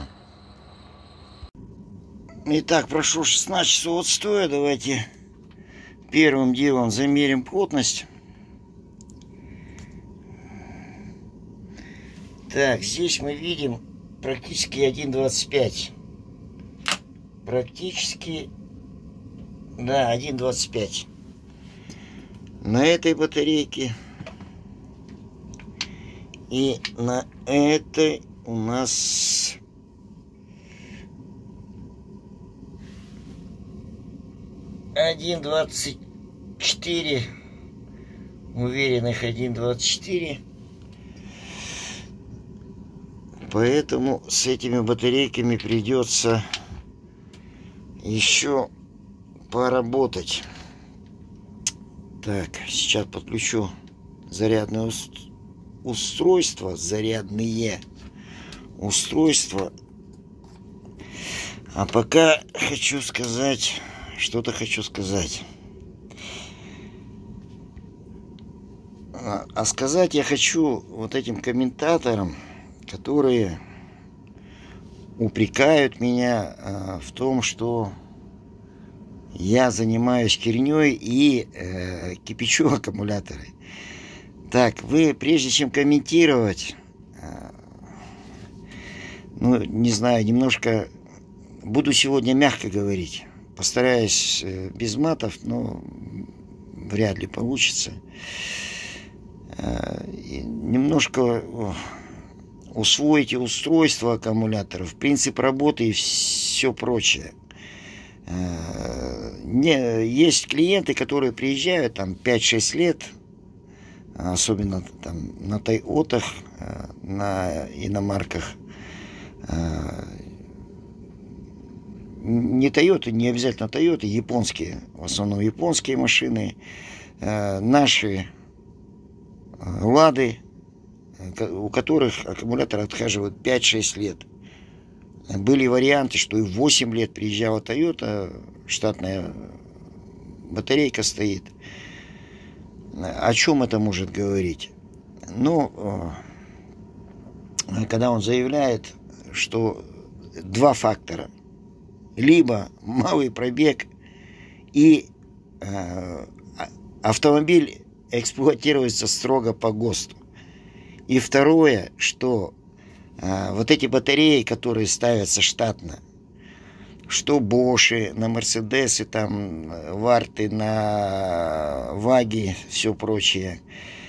Итак, прошло шестнадцать часов отстоя. Давайте первым делом замерим плотность. Так, здесь мы видим практически один двадцать пять. Практически, да, один двадцать пять. на этой батарейке и на этой у нас один двадцать четыре, уверенных один двадцать четыре. Поэтому с этими батарейками придется еще поработать. Так, сейчас подключу зарядное устройство, зарядные устройства. А пока хочу сказать, что-то хочу сказать. А, а сказать я хочу вот этим комментаторам, которые упрекают меня а, в том, что я занимаюсь херней и э, кипячу аккумуляторы. Так, вы прежде чем комментировать, э, ну, не знаю, немножко буду сегодня мягко говорить. Постараюсь э, без матов, но вряд ли получится. Э, немножко э, усвоите устройство аккумуляторов, принцип работы и все прочее. Не, есть клиенты, которые приезжают там пять-шесть лет, особенно там на Тойотах, на иномарках. Не Тойоты, не обязательно Тойоты, японские, в основном японские машины, наши Лады, у которых аккумулятор отхаживают пять-шесть лет. Были варианты, что и в восемь лет приезжала Toyota, штатная батарейка стоит. О чем это может говорить? Ну, когда он заявляет, что два фактора. Либо малый пробег и э, автомобиль эксплуатируется строго по ГОСТу. И второе, что вот эти батареи, которые ставятся штатно, что Боши на Мерседесы, там, Варты на Ваги, все прочее,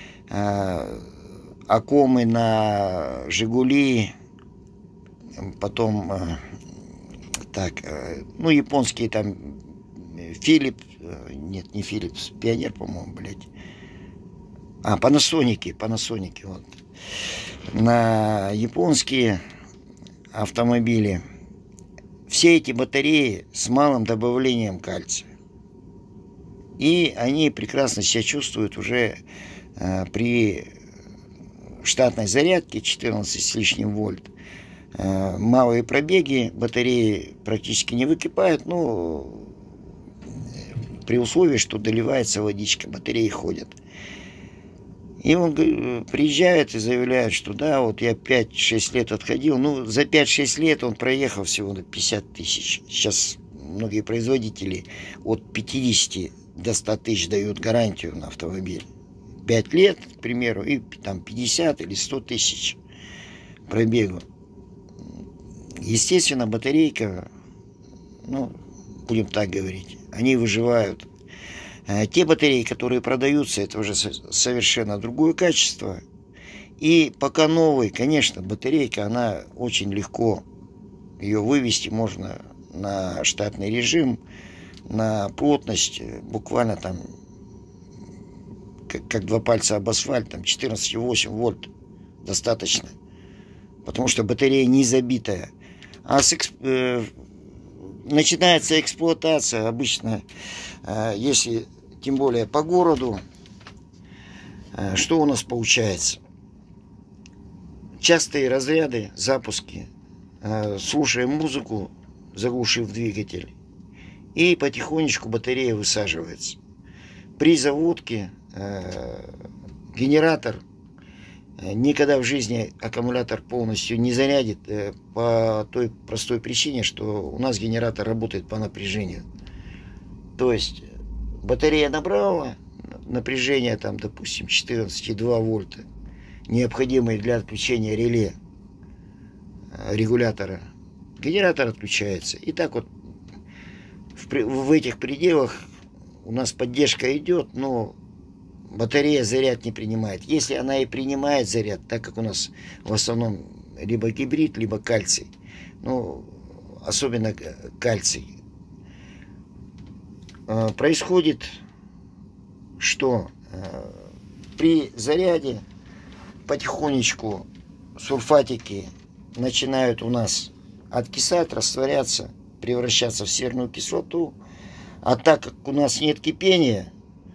Акомы на Жигули, потом, так, ну, японские там, Филипп, нет, не Филиппс, Пионер, по-моему, блядь, а, Панасоники, Панасоники, вот. На японские автомобили все эти батареи с малым добавлением кальция. И они прекрасно себя чувствуют уже э, при штатной зарядке четырнадцать с лишним вольт. Э, малые пробеги, батареи практически не выкипают, но при условии, что доливается водичка, батареи ходят. И он приезжает и заявляет, что да, вот я пять-шесть лет отходил. Ну, за пять-шесть лет он проехал всего на пятьдесят тысяч. Сейчас многие производители от пятидесяти до ста тысяч дают гарантию на автомобиль. пять лет, к примеру, и там пятьдесят или сто тысяч пробегу. Естественно, батарейка, ну, будем так говорить, они выживают. Те батареи, которые продаются, это уже совершенно другое качество. И пока новый, конечно, батарейка, она очень легко, ее вывести можно на штатный режим, на плотность, буквально там, как, как два пальца об асфальт, там четырнадцать и восемь вольт достаточно. Потому что батарея не забитая. А с эксп... э, начинается эксплуатация обычно, э, если... Тем более по городу, что у нас получается? Частые разряды, запуски, слушаем музыку, заглушив двигатель, и потихонечку батарея высаживается. При заводке генератор никогда в жизни аккумулятор полностью не зарядит по той простой причине, что у нас генератор работает по напряжению. То есть батарея набрала напряжение, там, допустим, четырнадцать и два вольта, необходимое для отключения реле регулятора. Генератор отключается. И так вот в, в этих пределах у нас поддержка идет, но батарея заряд не принимает. Если она и принимает заряд, так как у нас в основном либо гибрид, либо кальций, ну, особенно кальций, происходит, что при заряде потихонечку сульфатики начинают у нас откисать, растворяться, превращаться в серную кислоту. А так как у нас нет кипения,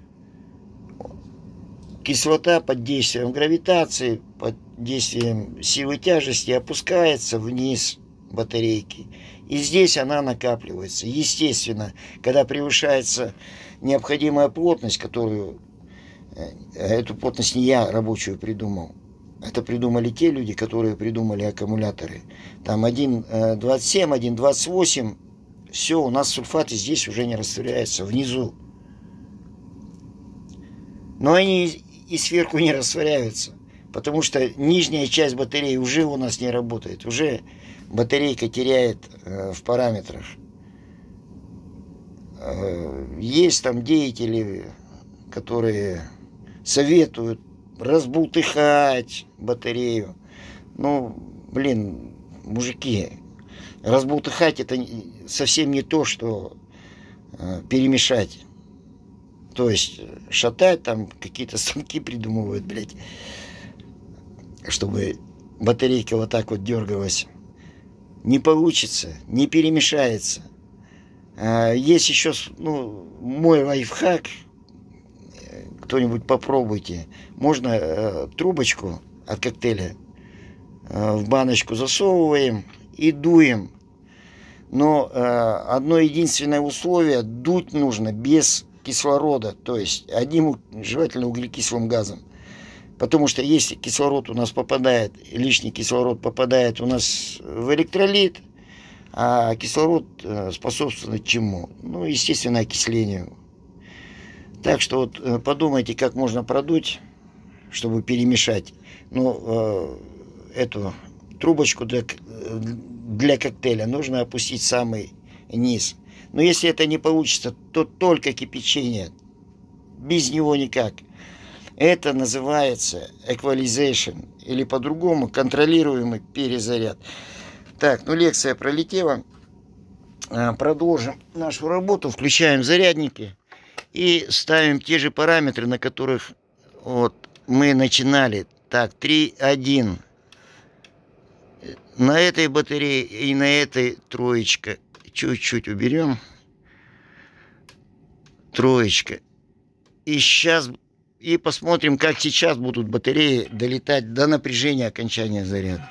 кислота под действием гравитации, под действием силы тяжести опускается вниз батарейки. И здесь она накапливается. Естественно, когда превышается необходимая плотность, которую... Эту плотность не я рабочую придумал. Это придумали те люди, которые придумали аккумуляторы. Там один двадцать семь, один двадцать восемь. Все, у нас сульфаты здесь уже не растворяются, внизу. Но они и сверху не растворяются. Потому что нижняя часть батареи уже у нас не работает. Уже батарейка теряет э, в параметрах. Э, есть там деятели, которые советуют разбултыхать батарею. Ну, блин, мужики, разбултыхать это совсем не то, что э, перемешать. То есть шатать, там какие-то станки придумывают, блядь, чтобы батарейка вот так вот дергалась. Не получится, не перемешается. А есть еще, ну, мой лайфхак. Кто-нибудь попробуйте. Можно э, трубочку от коктейля э, в баночку засовываем и дуем. Но э, одно единственное условие: дуть нужно без кислорода, то есть одним, желательно, углекислым газом. Потому что если кислород у нас попадает, лишний кислород попадает у нас в электролит, а кислород э, способствует чему? Ну, естественно, окислению. Так что вот подумайте, как можно продуть, чтобы перемешать. Ну, э, эту трубочку для, для коктейля нужно опустить в самый низ. Но если это не получится, то только кипячение. Без него никак. Это называется equalization, или по-другому контролируемый перезаряд. Так, ну лекция пролетела. Продолжим нашу работу. Включаем зарядники. И ставим те же параметры, на которых вот мы начинали. Так, три один. На этой батарее и на этой троечка. Чуть-чуть уберем. Троечка. И сейчас... И посмотрим, как сейчас будут батареи долетать до напряжения окончания заряда.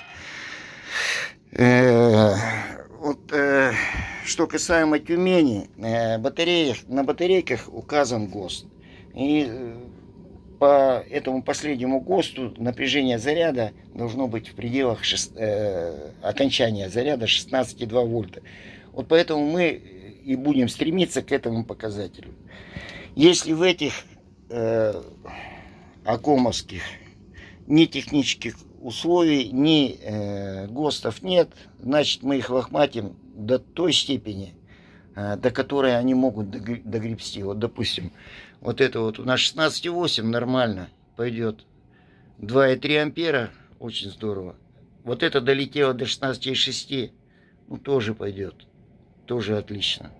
Вот, э, что касаемо Тюмени, э, батареях, на батарейках указан ГОСТ. И э, по этому последнему ГОСТу напряжение заряда должно быть в пределах шест, э, окончания заряда шестнадцать и два вольта. Вот поэтому мы и будем стремиться к этому показателю. Если в этих э, акомовских ни технических условий, ни э, ГОСТов нет, значит, мы их лохматим до той степени, э, до которой они могут догребсти. Вот, допустим, вот это вот у нас шестнадцать и восемь нормально пойдет. два и три ампера, очень здорово. Вот это долетело до шестнадцати и шести, ну, тоже пойдет. Тоже отлично.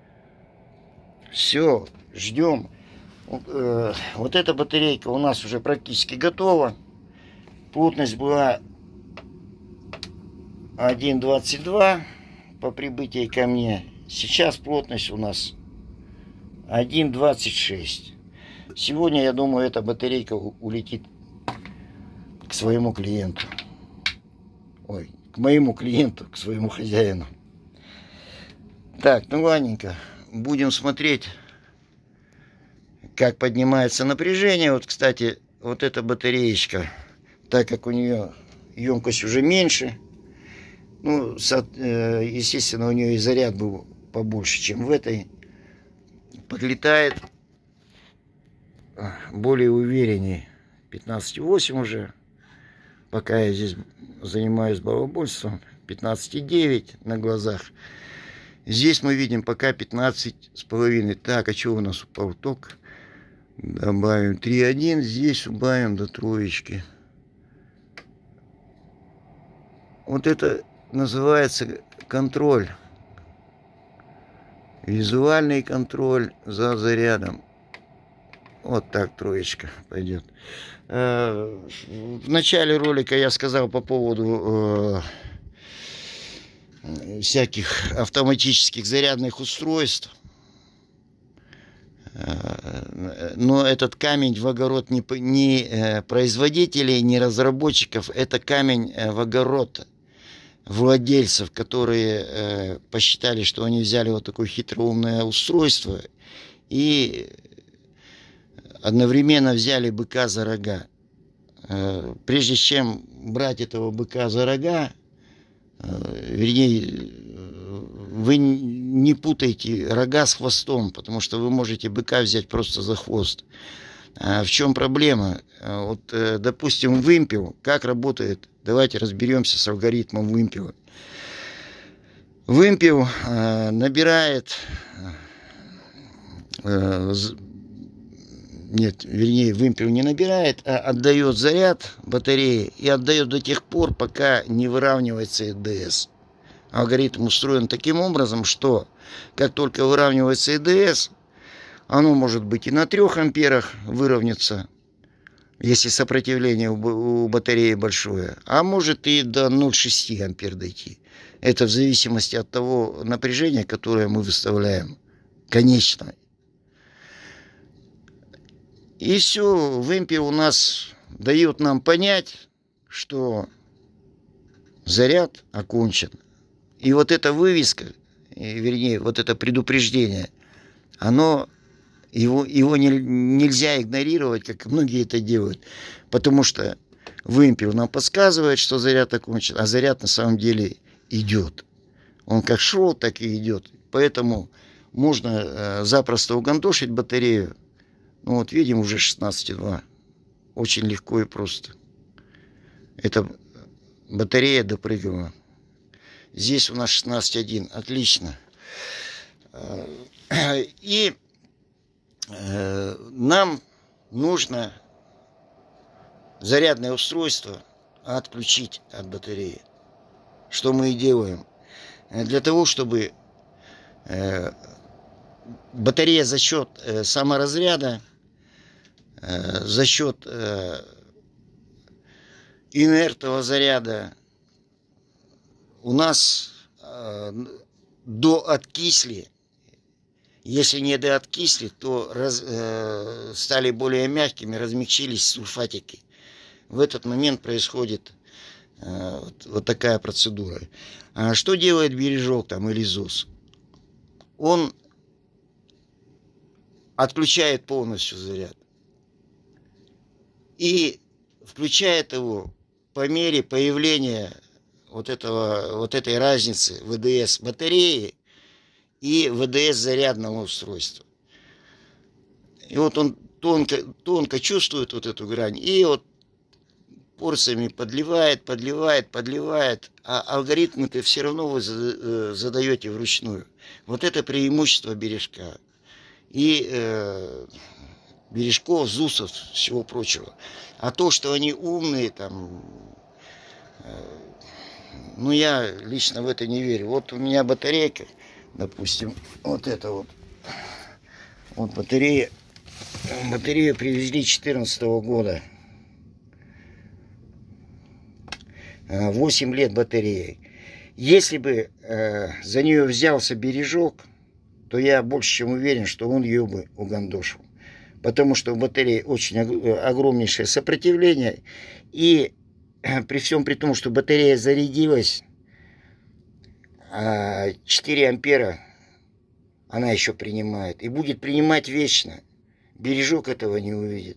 Все, ждем. Вот, э, вот эта батарейка у нас уже практически готова. Плотность была один двадцать два по прибытии ко мне. Сейчас плотность у нас один двадцать шесть. Сегодня, я думаю, эта батарейка улетит к своему клиенту. Ой, к моему клиенту, к своему хозяину. Так, ну ладненько. Будем смотреть, как поднимается напряжение. Вот, кстати, вот эта батареечка, так как у нее емкость уже меньше, ну, естественно, у нее и заряд был побольше, чем в этой, подлетает более увереннее. пятнадцать и восемь уже, пока я здесь занимаюсь балабольством, пятнадцать и девять на глазах. Здесь мы видим пока пятнадцать с половиной. Так, а что у нас упал ток? Добавим три один, здесь убавим до троечки. Вот это называется контроль. Визуальный контроль за зарядом. Вот так троечка пойдет. В начале ролика я сказал по поводу всяких автоматических зарядных устройств. Но этот камень в огород не, не производителей, не разработчиков. Это камень в огород владельцев, которые посчитали, что они взяли вот такое хитроумное устройство и одновременно взяли быка за рога. Прежде чем брать этого быка за рога, вернее, вы не путайте рога с хвостом, потому что вы можете быка взять просто за хвост. А в чем проблема? Вот, допустим, вымпел, как работает? Давайте разберемся с алгоритмом вымпела. Вымпел набирает... Нет, вернее, вымпел не набирает, а отдает заряд батареи и отдает до тех пор, пока не выравнивается и дэ эс. Алгоритм устроен таким образом, что как только выравнивается и дэ эс, оно может быть и на трёх амперах выровняться, если сопротивление у батареи большое, а может и до ноль целых шесть десятых ампер дойти. Это в зависимости от того напряжения, которое мы выставляем, конечно. И все, вымпел у нас дает нам понять, что заряд окончен. И вот эта вывеска, вернее, вот это предупреждение, оно, его, его не, нельзя игнорировать, как многие это делают. Потому что вымпел нам подсказывает, что заряд окончен, а заряд на самом деле идет. Он как шел, так и идет. Поэтому можно э, запросто угандошить батарею. Ну вот видим, уже шестнадцать и два. Очень легко и просто. Эта батарея допрыгивала. Здесь у нас шестнадцать и один. Отлично. И э, нам нужно зарядное устройство отключить от батареи. Что мы и делаем. Для того, чтобы э, батарея за счет э, саморазряда, за счет э, инертного заряда у нас э, до откисли, если не до откисли, то раз, э, стали более мягкими, размягчились сульфатики. В этот момент происходит э, вот, вот такая процедура. А что делает бережок там или ЗОС? Он отключает полностью заряд и включает его по мере появления вот, этого, вот этой разницы вэ дэ эс батареи и вэ дэ эс зарядного устройства. И вот он тонко, тонко чувствует вот эту грань и вот порциями подливает, подливает, подливает, а алгоритмы-то все равно вы задаете вручную. Вот это преимущество бережка. И э, бережков, ЗУСов, всего прочего. А то, что они умные, там, э, ну, я лично в это не верю. Вот у меня батарейка, допустим, вот это вот. Вот батарея. Батарею привезли две тысячи четырнадцатого года. восемь лет батареи. Если бы э, за нее взялся бережок, то я больше чем уверен, что он ее бы угандошил. Потому что у батареи очень огромнейшее сопротивление. И при всем при том, что батарея зарядилась, четыре ампера она еще принимает. И будет принимать вечно. Бережок этого не увидит.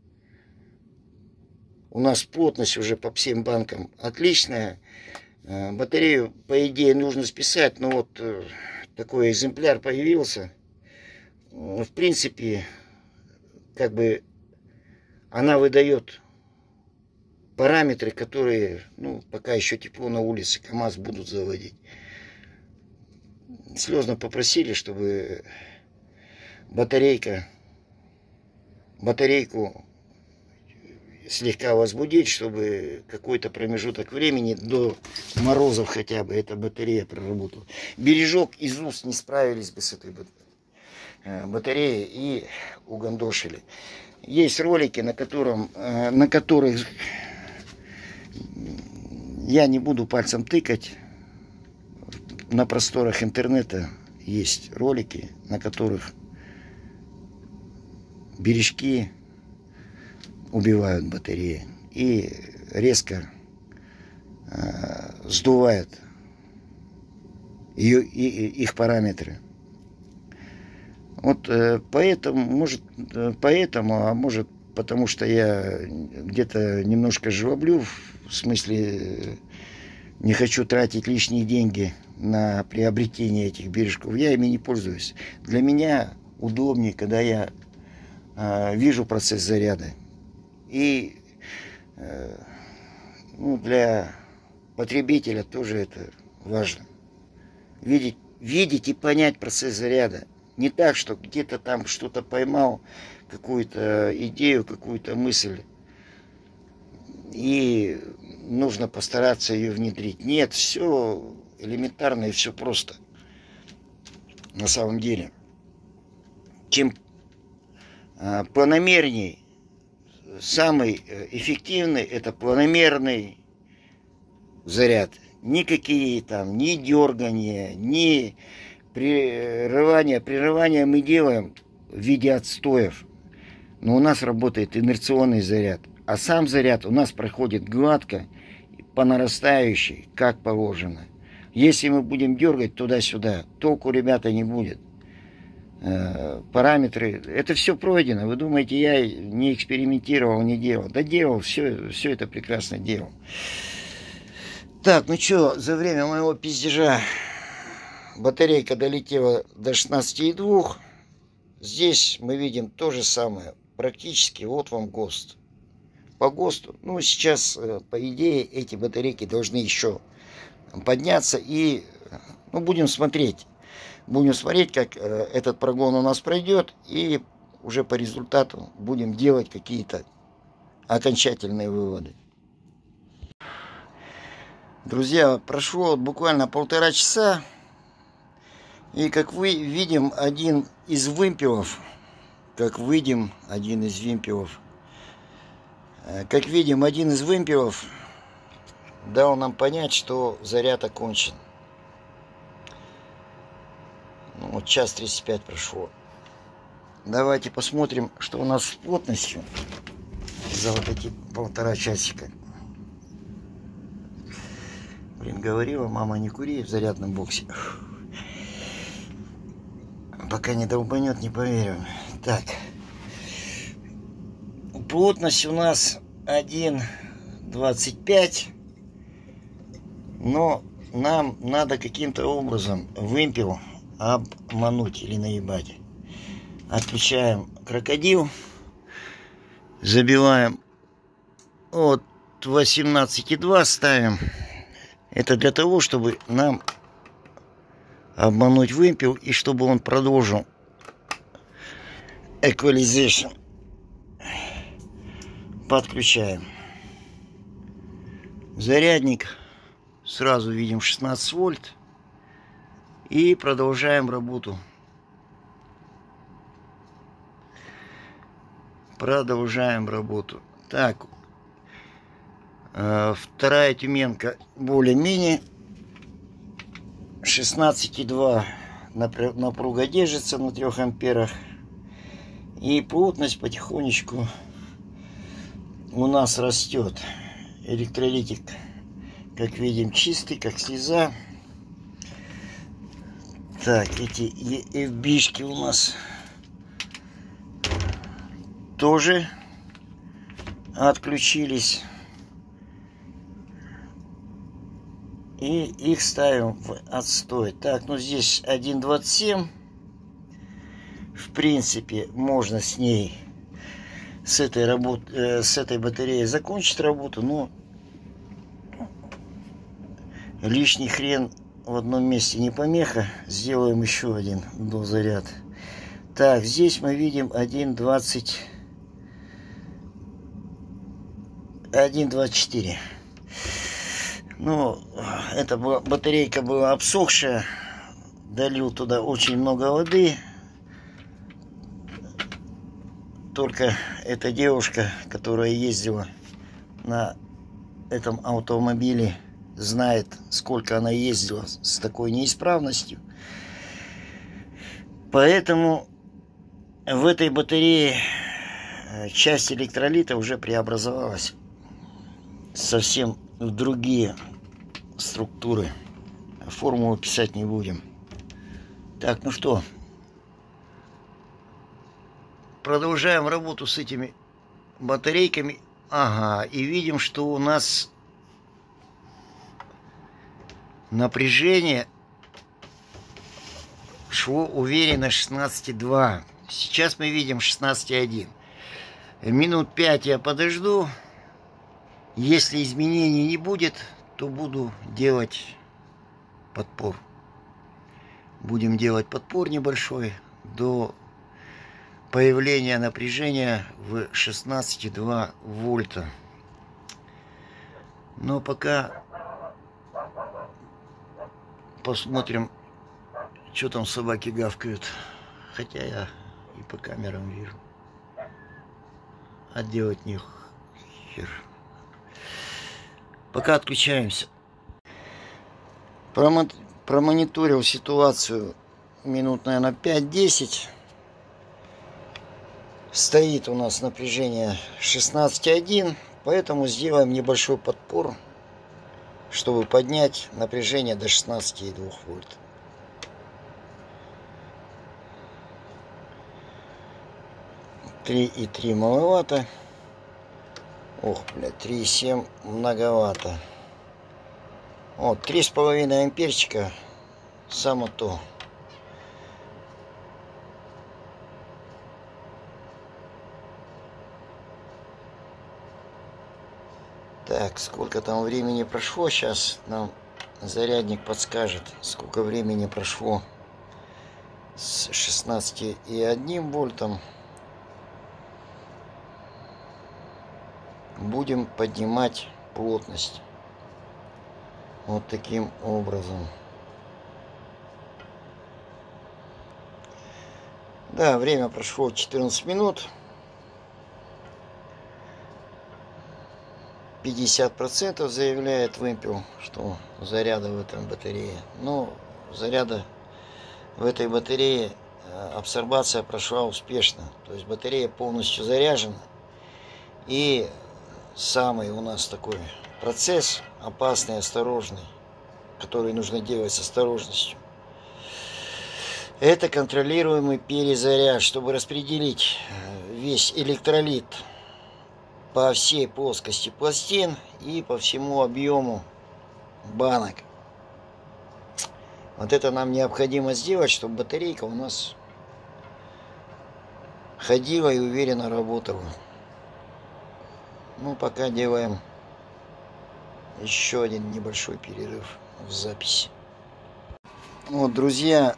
У нас плотность уже по всем банкам отличная. Батарею, по идее, нужно списать, но вот такой экземпляр появился. В принципе, как бы она выдает параметры, которые, ну, пока еще тепло на улице, КамАЗ будут заводить. Слезно попросили, чтобы батарейка батарейку слегка возбудить, чтобы какой-то промежуток времени до морозов хотя бы эта батарея проработала. Бережок и ЗУС не справились бы с этой батареей и угандошили. Есть ролики, на, котором, на которых я не буду пальцем тыкать. На просторах интернета есть ролики, на которых бережки убивают батареи и резко э, сдувают ее, и, и, их параметры. Вот э, поэтому, может, поэтому, а может, потому что я где-то немножко жлоблю, в смысле не хочу тратить лишние деньги на приобретение этих бережков, я ими не пользуюсь. Для меня удобнее, когда я э, вижу процесс заряда. И э, ну, для потребителя тоже это важно. Видеть, видеть и понять процесс заряда. Не так, что где-то там что-то поймал, какую-то идею, какую-то мысль, и нужно постараться ее внедрить. Нет, все элементарно и все просто. На самом деле. Чем э, планомерней, самый эффективный — это планомерный заряд. Никакие там, ни дергания, ни прерывания. Прерывания мы делаем в виде отстоев. Но у нас работает инерционный заряд. А сам заряд у нас проходит гладко, по нарастающей, как положено. Если мы будем дергать туда-сюда, толку, ребята, не будет. Параметры, это все пройдено. Вы думаете, я не экспериментировал, не делал? Да делал, все, все это прекрасно делал. Так, ну что, за время моего пиздежа батарейка долетела до шестнадцати и двух. Здесь мы видим то же самое. Практически вот вам ГОСТ. По ГОСТу, ну сейчас, по идее, эти батарейки должны еще подняться. И, ну, будем смотреть. Будем смотреть, как э, этот прогон у нас пройдет, и уже по результату будем делать какие-то окончательные выводы. Друзья, прошло буквально полтора часа, и как вы видим, один из вымпелов, как видим, один из вымпелов, э, как видим, один из вымпелов дал нам понять, что заряд окончен. Ну, вот час тридцать пять прошло. Давайте посмотрим, что у нас с плотностью за вот эти полтора часика. Блин, говорила, мама, не кури в зарядном боксе. Пока не долбанет, не поверю. Так. Плотность у нас один двадцать пять. Но нам надо каким-то образом вымпел обмануть или наебать. Отключаем крокодил, забиваем от восемнадцать и два, ставим. Это для того, чтобы нам обмануть вымпел и чтобы он продолжил эквализейшн. Подключаем зарядник, сразу видим шестнадцать вольт. И продолжаем работу. Продолжаем работу. Так. Э, вторая тюменка более-менее. шестнадцать и два напруга держится на трёх амперах. И плотность потихонечку у нас растет. Электролитик, как видим, чистый, как слеза. Так, эти и эф би-шки у нас тоже отключились. И их ставим в отстой. Так, ну здесь один двадцать семь. В принципе, можно с ней, с этой, работ, э, с этой батареей закончить работу, но лишний хрен в одном месте не помеха. Сделаем еще один дозаряд. Так, здесь мы видим один двадцать один двадцать четыре. Ну, эта батарейка была обсохшая. Долил туда очень много воды. Только эта девушка, которая ездила на этом автомобиле, знает, сколько она ездила с такой неисправностью. Поэтому в этой батарее часть электролита уже преобразовалась совсем в другие структуры. Формулу писать не будем. Так, ну что, продолжаем работу с этими батарейками. Ага, и видим, что у нас напряжение шло уверенно шестнадцать и два. Сейчас мы видим шестнадцать и один. Минут пять я подожду. Если изменений не будет, то буду делать подпор. Будем делать подпор небольшой до появления напряжения в шестнадцать и два вольта. Но пока посмотрим, что там собаки гавкают. Хотя я и по камерам вижу. А делать них хер. Пока отключаемся. Промониторил ситуацию минут, наверное, пять-десять. Стоит у нас напряжение шестнадцать и один. Поэтому сделаем небольшой подпор, чтобы поднять напряжение до шестнадцати и двух вольт. три и три маловато. Ох, блядь, три и семь многовато. Вот, три с половиной амперчика. Само то. Так, сколько там времени прошло? Сейчас нам зарядник подскажет, сколько времени прошло с шестнадцатью и одним вольтом. Будем поднимать плотность вот таким образом. Да, время прошло четырнадцать минут. пятьдесят процентов заявляет вымпел, что заряда в этом батарее. Но заряда в этой батарее, абсорбация прошла успешно. То есть батарея полностью заряжена. И самый у нас такой процесс опасный, осторожный, который нужно делать с осторожностью. Это контролируемый перезаряд, чтобы распределить весь электролит по всей плоскости пластин и по всему объему банок. Вот это нам необходимо сделать, чтобы батарейка у нас ходила и уверенно работала. Ну, пока делаем еще один небольшой перерыв в записи. Вот, друзья,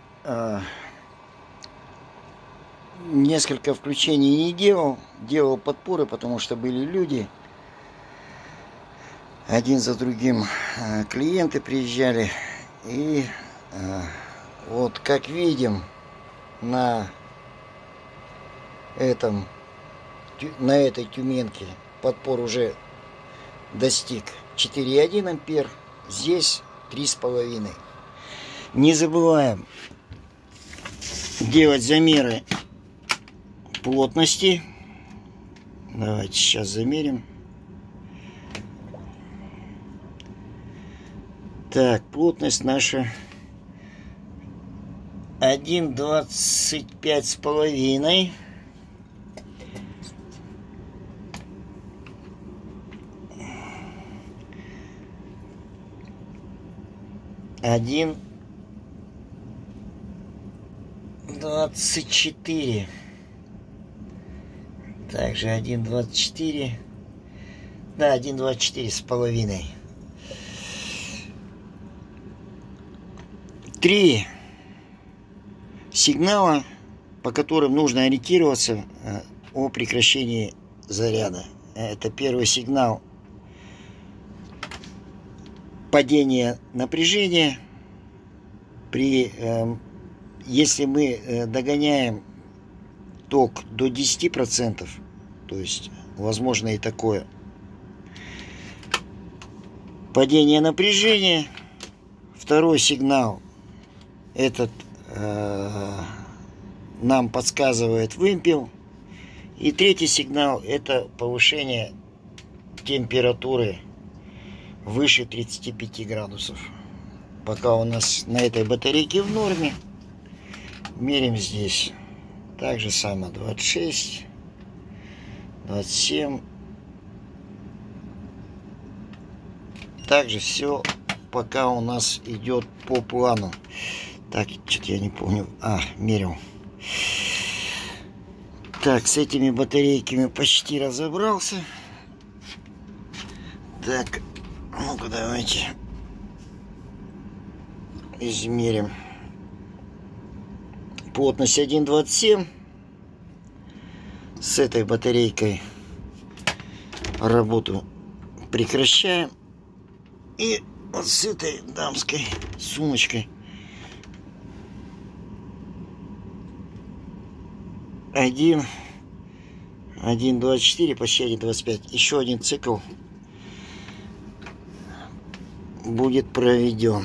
несколько включений не делал. Делал подпоры, потому что были люди. Один за другим клиенты приезжали. И вот, как видим, на этом, на этой тюменке подпор уже достиг четыре и один ампер. Здесь три с половиной. Не забываем делать замеры плотности. Давайте сейчас замерим. Так, плотность наша один двадцать пять с половиной. один двадцать четыре. Также один двадцать четыре. Да, один двадцать четыре с половиной. Три сигнала, по которым нужно ориентироваться о прекращении заряда. Это первый сигнал падение напряжения. При, э, если мы э, догоняем ток до десяти процентов, то есть возможно и такое. Падение напряжения. Второй сигнал. Этот э, нам подсказывает вымпел. И третий сигнал — это повышение температуры выше тридцати пяти градусов. Пока у нас на этой батарейке в норме. Мерим здесь. Так же самое. двадцать шесть, двадцать семь. Также все пока у нас идет по плану. Так, что-то я не помню. А, мерил. Так, с этими батарейками почти разобрался. Так, ну-ка давайте измерим. Плотность один двадцать семь. С этой батарейкой работу прекращаем. И вот с этой дамской сумочкой один, один двадцать четыре, почти один двадцать пять. Еще один цикл будет проведен.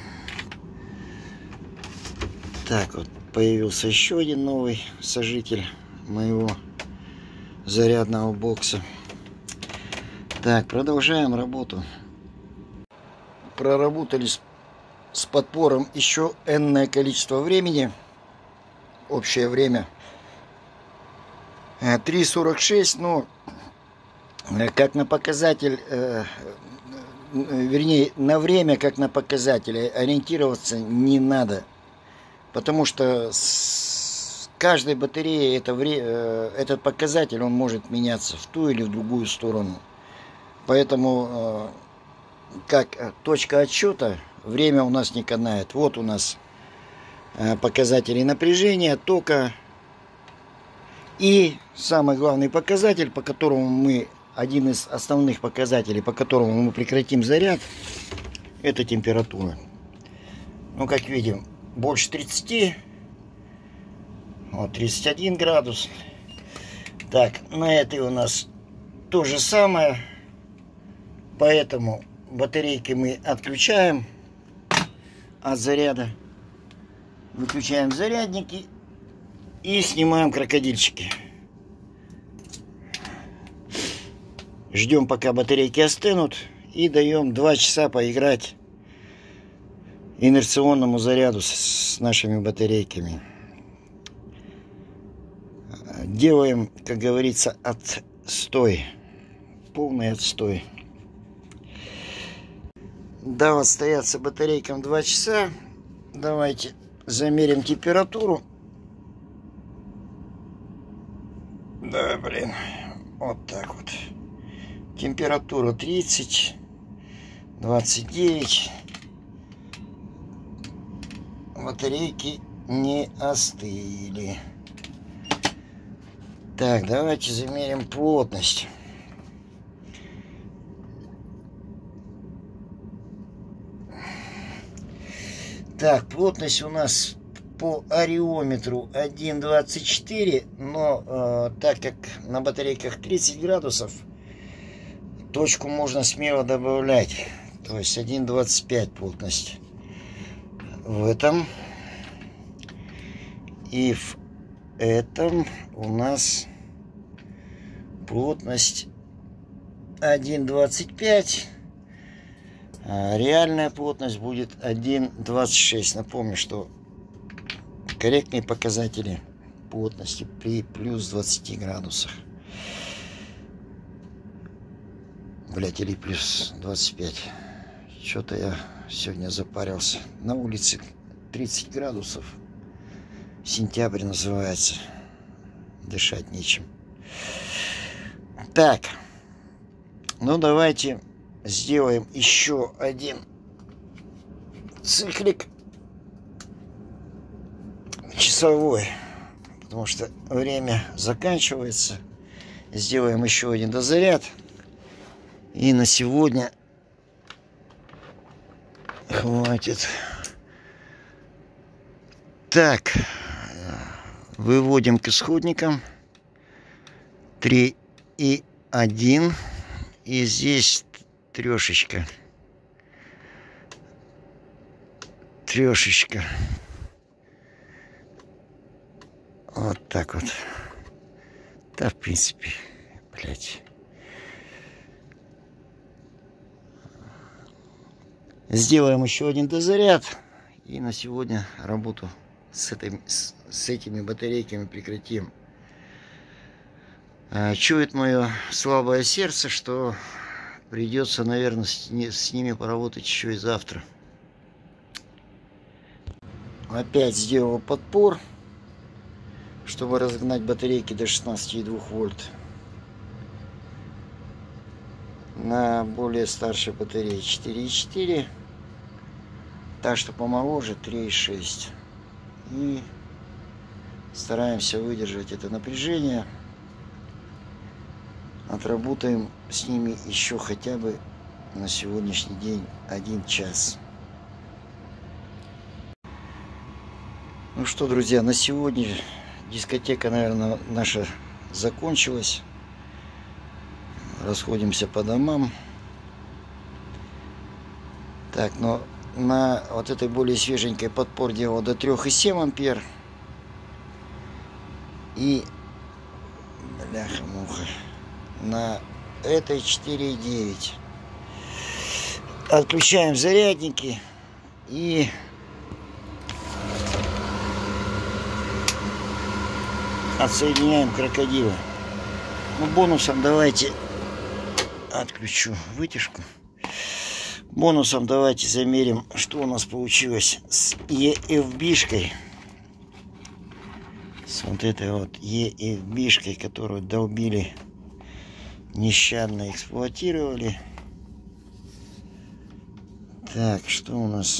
Так вот, появился еще один новый сожитель моего зарядного бокса. Так, продолжаем работу. Проработали с, с подпором еще энное количество времени. Общее время три сорок шесть, но как на показатель, э, вернее, на время как на показатель ориентироваться не надо. Потому что с каждой батареей это вре, э, этот показатель он может меняться в ту или в другую сторону. Поэтому э, как точка отсчета время у нас не канает. Вот у нас э, показатели напряжения, тока. И самый главный показатель, по которому мы, один из основных показателей, по которому мы прекратим заряд, это температура. Ну, как видим, больше тридцати. Вот, тридцать один градус. Так, на этой у нас то же самое. Поэтому батарейки мы отключаем от заряда. Выключаем зарядники. И снимаем крокодильчики. Ждем, пока батарейки остынут. И даем два часа поиграть инерционному заряду с нашими батарейками. Делаем, как говорится, отстой. Полный отстой. Дал отстояться батарейкам два часа. Давайте замерим температуру. Да, блин, вот так вот. Температура тридцать, двадцать девять. Батарейки не остыли. Так, давайте замерим плотность. Так, плотность у нас по ареометру один двадцать четыре, но э, так как на батарейках тридцать градусов, точку можно смело добавлять. То есть один двадцать пять плотность в этом. И в этом у нас плотность один двадцать пять. А реальная плотность будет один двадцать шесть. Напомню, что корректные показатели плотности при плюс двадцати градусах. Блять, или плюс двадцать пять. Что-то я сегодня запарился. На улице тридцать градусов. Сентябрь называется. Дышать нечем. Так. Ну, давайте сделаем еще один циклик часовой, потому что время заканчивается. Сделаем еще один дозаряд. И на сегодня хватит. Так, выводим к исходникам. три и один. И здесь трешечка. Трешечка. Вот так вот. Да, в принципе, блядь. Сделаем еще один дозаряд. И на сегодня работу с, этой, с, с этими батарейками прекратим. А, чует мое слабое сердце, что придется, наверное, с, не, с ними поработать еще и завтра. Опять сделал подпор, чтобы разогнать батарейки до шестнадцати и двух вольт. На более старшей батарее четыре и четыре. Та, что помоложе, три и шесть. И стараемся выдержать это напряжение. Отработаем с ними еще хотя бы на сегодняшний день один час. Ну что, друзья, на сегодня дискотека, наверное, наша закончилась. Расходимся по домам. Так, но на вот этой более свеженькой подпор делал до трёх и семи ампер. И, бляха-муха, на этой четыре и девять. Отключаем зарядники и отсоединяем крокодила. Ну, бонусом давайте отключу вытяжку. Бонусом давайте замерим, что у нас получилось с и эф би-шкой. С вот этой вот и эф би-шкой, которую долбили, нещадно эксплуатировали. Так, что у нас?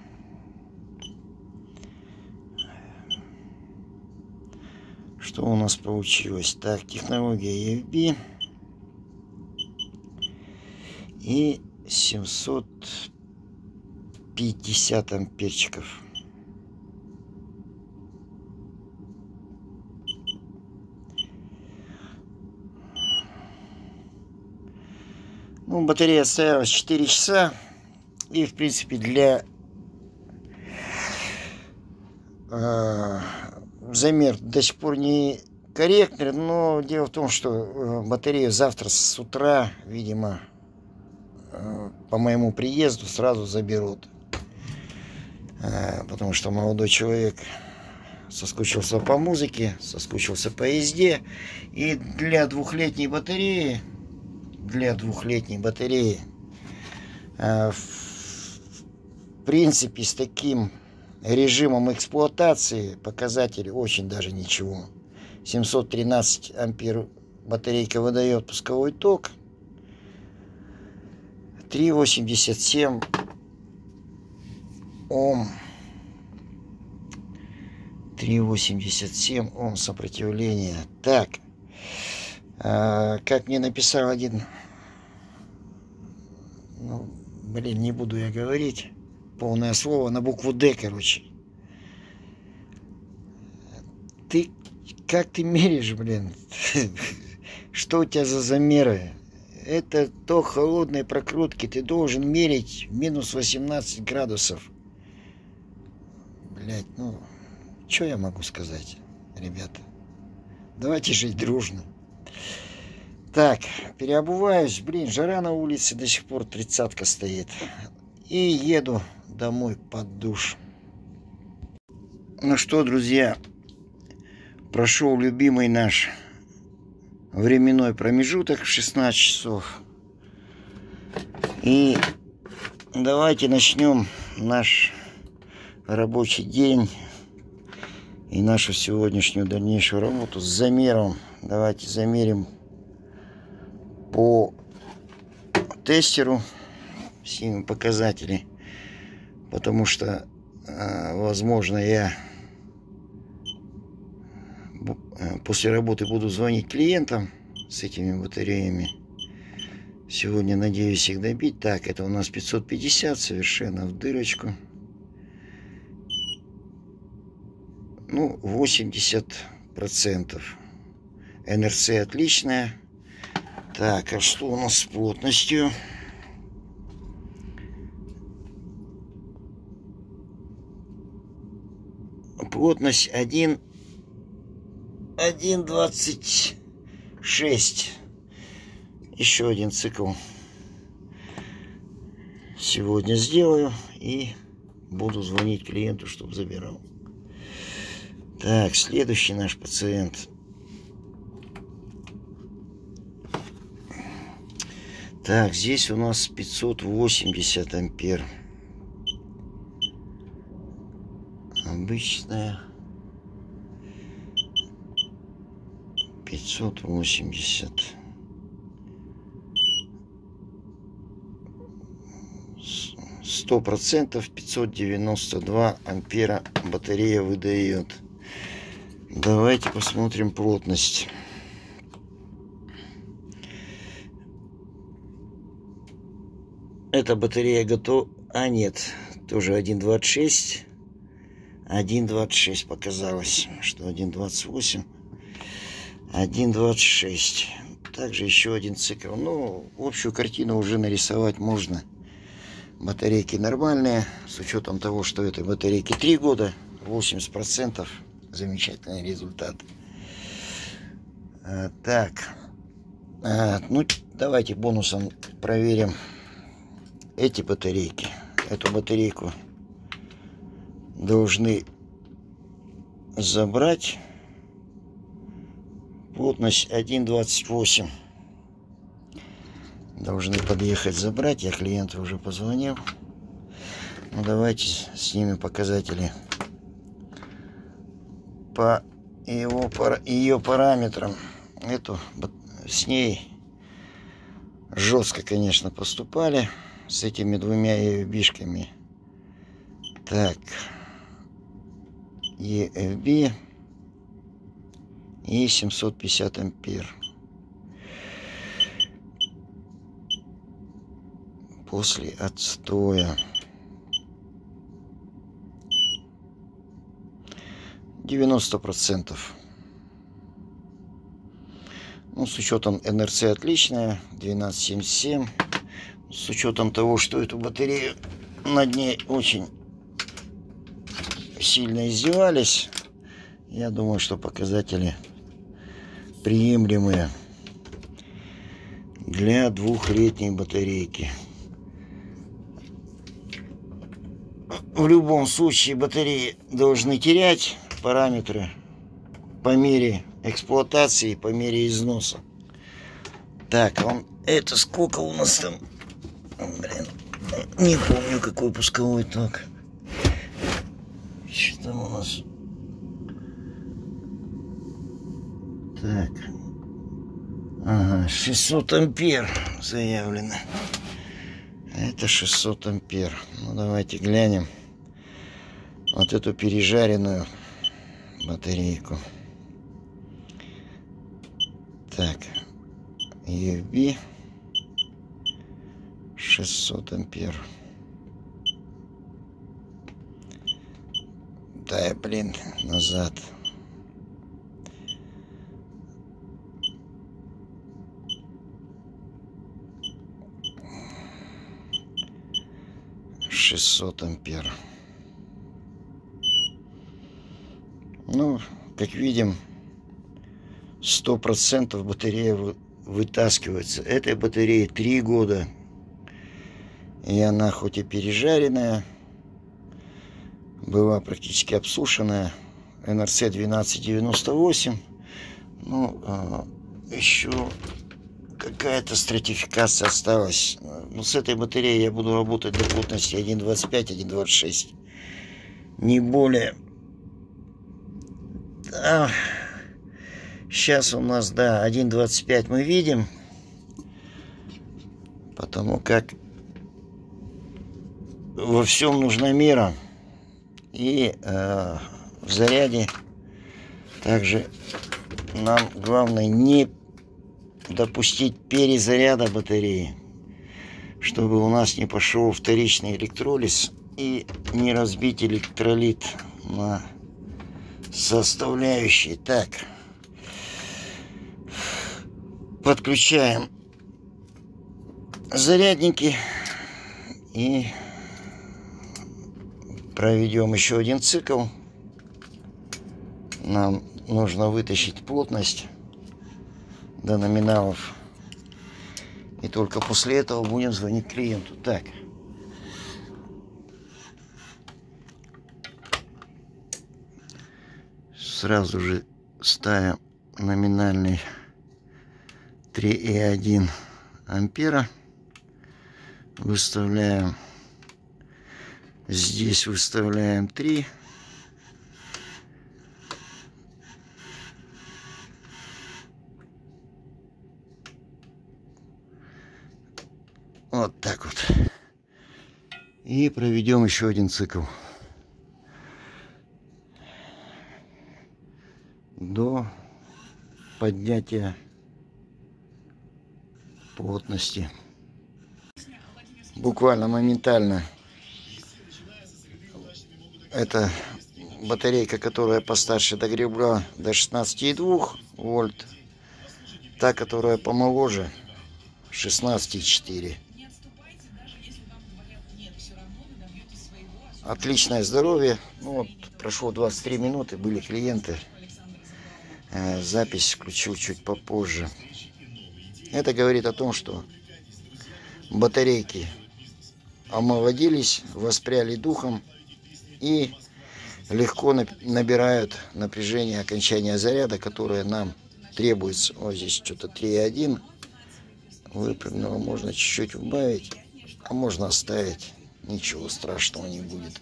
Что у нас получилось? Так, технология и эф би. И семьсот пятьдесят амперчиков. Ну, батарея отстоялась четыре часа. И, в принципе, для э, замер до сих пор не корректный. Но дело в том, что батарею завтра с утра, видимо, по моему приезду сразу заберут, потому что молодой человек соскучился по музыке, соскучился по езде, и для двухлетней батареи, для двухлетней батареи, в принципе, с таким режимом эксплуатации показатели очень даже ничего. семьсот тринадцать ампер батарейка выдает пусковой ток. три восемьдесят семь Ом. три восемьдесят семь Ом сопротивления. Так, а, как мне написал один, ну, блин, не буду я говорить полное слово, на букву Д, короче. Ты, как ты меряешь, блин? Что у тебя за замеры? Это ток холодной прокрутки. Ты должен мерить минус восемнадцать градусов. Блять, ну, что я могу сказать, ребята? Давайте жить дружно. Так, переобуваюсь. Блин, жара на улице, до сих пор тридцатка стоит. И еду домой под душ. Ну что, друзья, прошел любимый наш временной промежуток в шестнадцать часов. И давайте начнем наш рабочий день и нашу сегодняшнюю дальнейшую работу с замером. Давайте замерим по тестеру все показатели, потому что, возможно, я после работы буду звонить клиентам с этими батареями. Сегодня надеюсь их добить. Так, это у нас пятьсот пятьдесят, совершенно в дырочку. Ну, восемьдесят процентов. эн эр си отличная. Так, а что у нас с плотностью? Плотность один двадцать шесть. Еще один цикл сегодня сделаю и буду звонить клиенту, чтобы забирал. Так, следующий наш пациент. Так, здесь у нас пятьсот восемьдесят ампер. Обычная. пятьсот восемьдесят. Сто процентов пятьсот девяносто два ампера батарея выдает. Давайте посмотрим плотность. Эта батарея готова. А нет, тоже один двадцать шесть. один двадцать шесть показалось, что один двадцать восемь. один двадцать шесть. Также еще один цикл. Ну, общую картину уже нарисовать можно. Батарейки нормальные, с учетом того, что этой батарейке три года, восемьдесят процентов. Замечательный результат. А, так, а, ну давайте бонусом проверим эти батарейки. Эту батарейку должны забрать. Плотность один двадцать восемь. Должны подъехать забрать. Я клиенту уже позвонил. Ну, давайте снимем показатели по его, ее параметрам. Эту с ней жестко, конечно, поступали с этими двумя и эф би-шками. Так, и эф би и семьсот пятьдесят ампер. После отстоя девяносто процентов. Ну, с учетом эн эр си отличная, двенадцать семьдесят семь. С учетом того, что эту батарею над ней очень сильно издевались, я думаю, что показатели приемлемые для двухлетней батарейки. В любом случае батареи должны терять параметры по мере эксплуатации, по мере износа. Так, он это сколько у нас там? Блин, не помню, какой пусковой ток. Что там у нас? Так, ага, шестьсот ампер заявлено. Это шестьсот ампер. Ну, давайте глянем вот эту пережаренную батарейку. Так, и эф би шестьсот ампер. Да, блин, назад. шестьсот ампер. Ну, как видим, сто процентов батарея вытаскивается. Этой батарее три года. И она хоть и пережаренная, была практически обсушенная. эн эр си двенадцать девяносто восемь. Ну, а, еще какая-то стратификация осталась. Но с этой батареей я буду работать до плотности один двадцать пять — один двадцать шесть. Не более. Да. Сейчас у нас, да, один двадцать пять мы видим. Потому как во всем нужна мера. И э, в заряде также нам главное не допустить перезаряда батареи. чтобы у нас не пошел вторичный электролиз и не разбить электролит на составляющие. Так, подключаем зарядники и проведем еще один цикл. Нам нужно вытащить плотность до номиналов, и только после этого будем звонить клиенту. Так, сразу же ставим номинальный три и один ампера, выставляем, здесь выставляем три. Вот так вот. И проведем еще один цикл до поднятия плотности. Буквально моментально. Это батарейка, которая постарше до гребля до шестнадцати и двух вольт. Та, которая помоложе, шестнадцать и четыре. Отличное здоровье. Ну, вот, прошло двадцать три минуты, были клиенты. Э, запись включил чуть попозже. Это говорит о том, что батарейки омолодились, воспряли духом и легко набирают напряжение окончания заряда, которое нам требуется. Вот здесь что-то три и один. Выпрыгнуло, можно чуть-чуть убавить, а можно оставить. Ничего страшного не будет.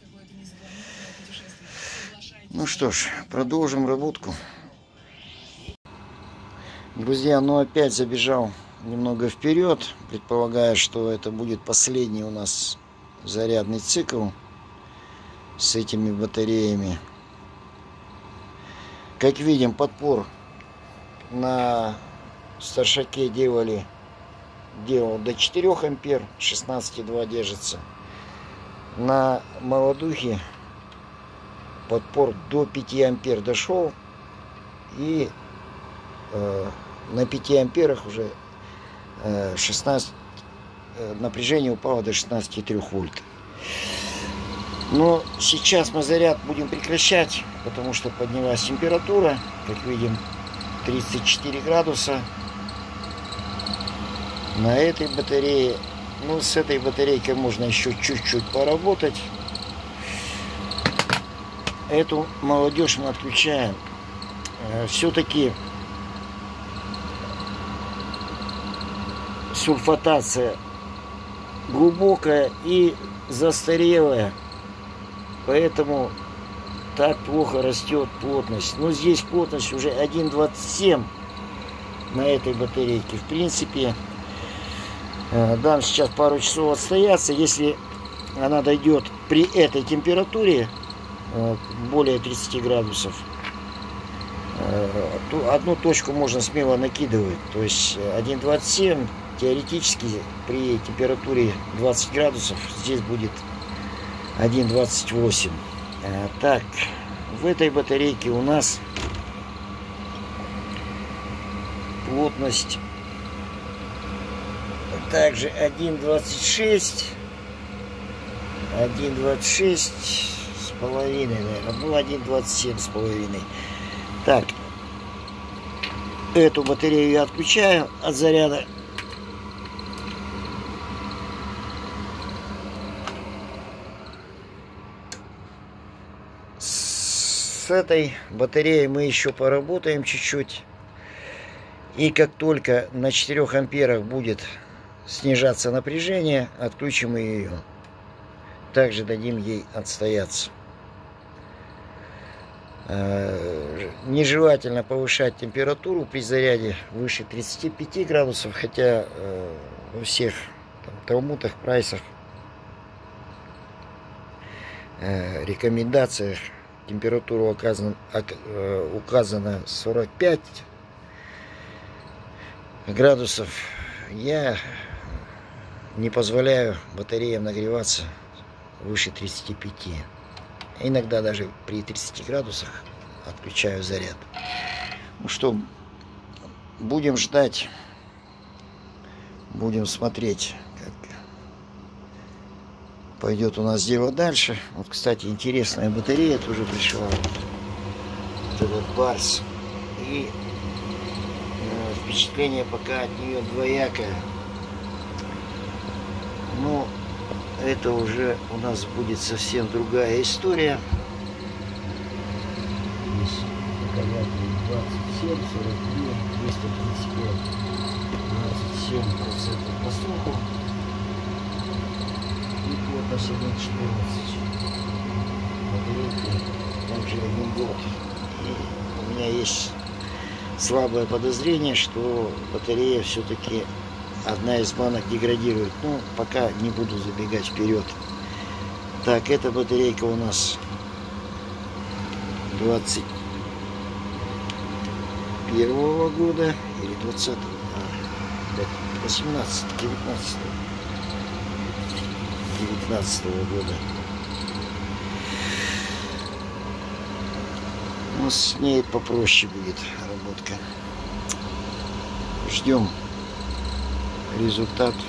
Ну что ж, продолжим работку. Друзья, ну опять забежал немного вперед, предполагая, что это будет последний у нас зарядный цикл с этими батареями. Как видим, подпор на старшаке делали, делал до четырёх ампер, шестнадцать и два держится. На молодухе подпор до пяти ампер дошел, и э, на пяти амперах уже э, шестнадцать, э, напряжение упало до шестнадцати и трёх вольт. Но сейчас мы заряд будем прекращать, потому что поднялась температура, как видим, тридцать четыре градуса. На этой батарее, ну, с этой батарейкой можно еще чуть-чуть поработать. Эту молодежь мы отключаем. Все-таки сульфатация глубокая и застарелая, поэтому так плохо растет плотность. Но здесь плотность уже один двадцать семь на этой батарейке. В принципе, дам сейчас пару часов отстояться. Если она дойдет при этой температуре более тридцати градусов, то одну точку можно смело накидывать. То есть один двадцать семь теоретически при температуре двадцать градусов здесь будет один двадцать восемь. Так, в этой батарейке у нас плотность также один двадцать шесть, один двадцать шесть с половиной, наверное, ну один двадцать семь с половиной. Так, эту батарею я отключаю от заряда. С этой батареей мы еще поработаем чуть-чуть. И как только на четырёх амперах будет снижаться напряжение, отключим ее. Также дадим ей отстояться. Нежелательно повышать температуру при заряде выше тридцати пяти градусов, хотя во всех там, талмудах, прайсах, рекомендациях температура указана, указана сорок пять градусов. Я не позволяю батареям нагреваться выше тридцати пяти. Иногда даже при тридцати градусах отключаю заряд. Ну что, будем ждать, будем смотреть, как пойдет у нас дело дальше. Вот, кстати, интересная батарея тоже пришла. Вот этот Барс. И э, впечатление пока от нее двоякое. Но это уже у нас будет совсем другая история. Здесь двадцать семь, сорок три, двести тридцать пять, двадцать семь процентов по сроку. И плотность один четырнадцать. Батарейки также один год. И у меня есть слабое подозрение, что батарея все-таки одна из банок деградирует. Ну, пока не буду забегать вперед. Так, эта батарейка у нас двадцать первого года или двадцатого, а, восемнадцатого, девятнадцатого, девятнадцатого года. Ну, с ней попроще будет работка. Ждем результат.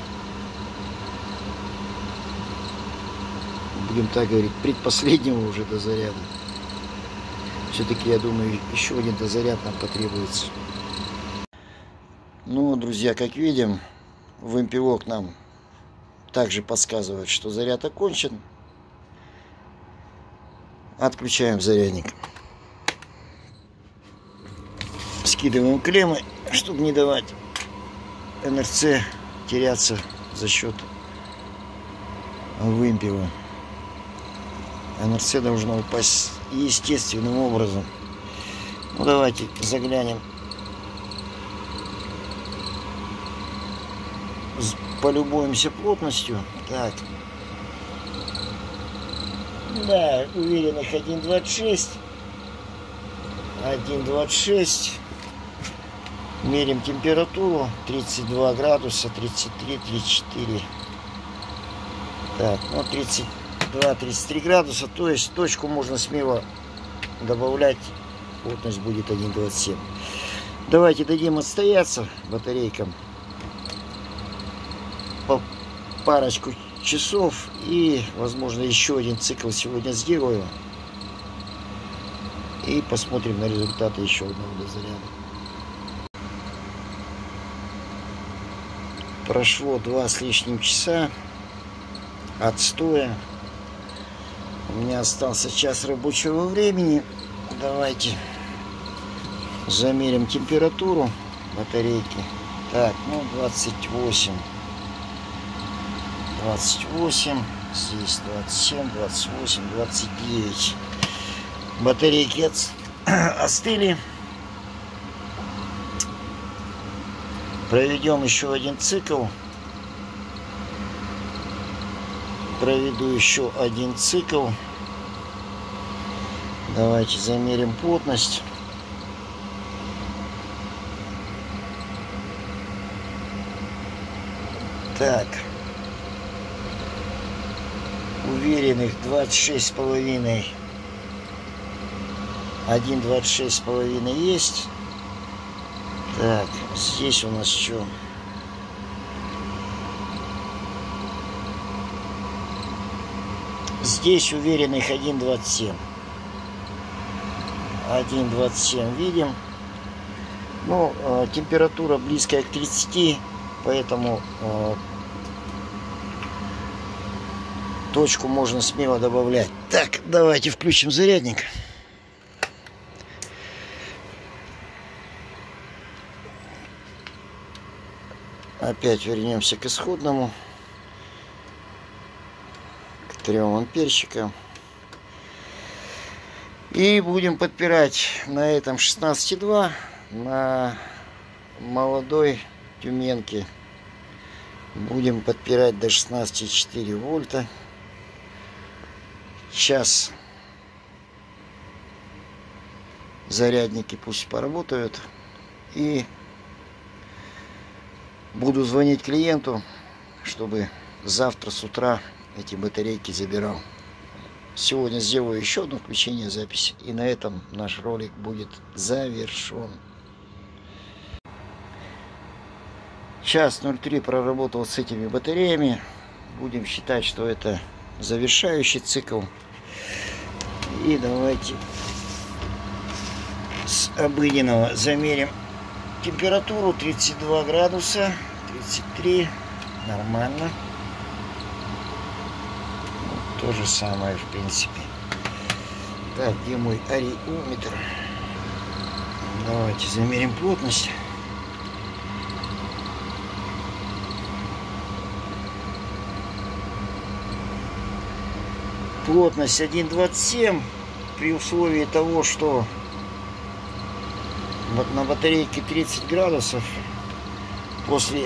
Будем так говорить, предпоследнего уже дозаряда. Все-таки, я думаю, еще один дозаряд нам потребуется. Ну, друзья, как видим, вымпелок нам также подсказывает, что заряд окончен. Отключаем зарядник. Скидываем клеммы, чтобы не давать эн эр цэ теряться за счет вымпела. эн эр цэ должно упасть естественным образом. Ну, давайте заглянем, полюбуемся плотностью. Так, да, уверенных один двадцать шесть, один двадцать шесть. Мерим температуру тридцать два градуса, тридцать три, тридцать четыре. Так, ну тридцать два, тридцать три градуса, то есть точку можно смело добавлять, плотность будет один двадцать семь. Давайте дадим отстояться батарейкам по парочку часов, и возможно еще один цикл сегодня сделаю, и посмотрим на результаты еще одного дозаряда. Прошло два с лишним часа отстоя. У меня остался час рабочего времени. Давайте замерим температуру батарейки. Так, ну двадцать восемь. двадцать восемь. Здесь двадцать семь, двадцать восемь, двадцать девять. Батарейки остыли. Проведем еще один цикл. Проведу еще один цикл. Давайте замерим плотность. Так. Уверенных двадцать шесть с половиной. один двадцать шесть с половиной есть. Так, здесь у нас что? Здесь уверенных один двадцать семь. один двадцать семь видим. Ну, э, температура близкая к тридцати, поэтому э, точку можно смело добавлять. Так, давайте включим зарядник. Опять вернемся к исходному, к трем амперчикам. И будем подпирать на этом шестнадцать и два на молодой Тюменке. Будем подпирать до шестнадцати и четырёх вольта. Сейчас зарядники пусть поработают. И буду звонить клиенту, чтобы завтра с утра эти батарейки забирал. Сегодня сделаю еще одно включение записи, и на этом наш ролик будет завершен. Час ноль три проработал с этими батареями. Будем считать, что это завершающий цикл. И давайте с обыденного замерим температуру. Тридцать два градуса, тридцать три, нормально. Вот, то же самое в принципе. Так, где мой ариометр? Давайте замерим плотность. Плотность один двадцать семь, при условии того, что вот на батарейке тридцать градусов, после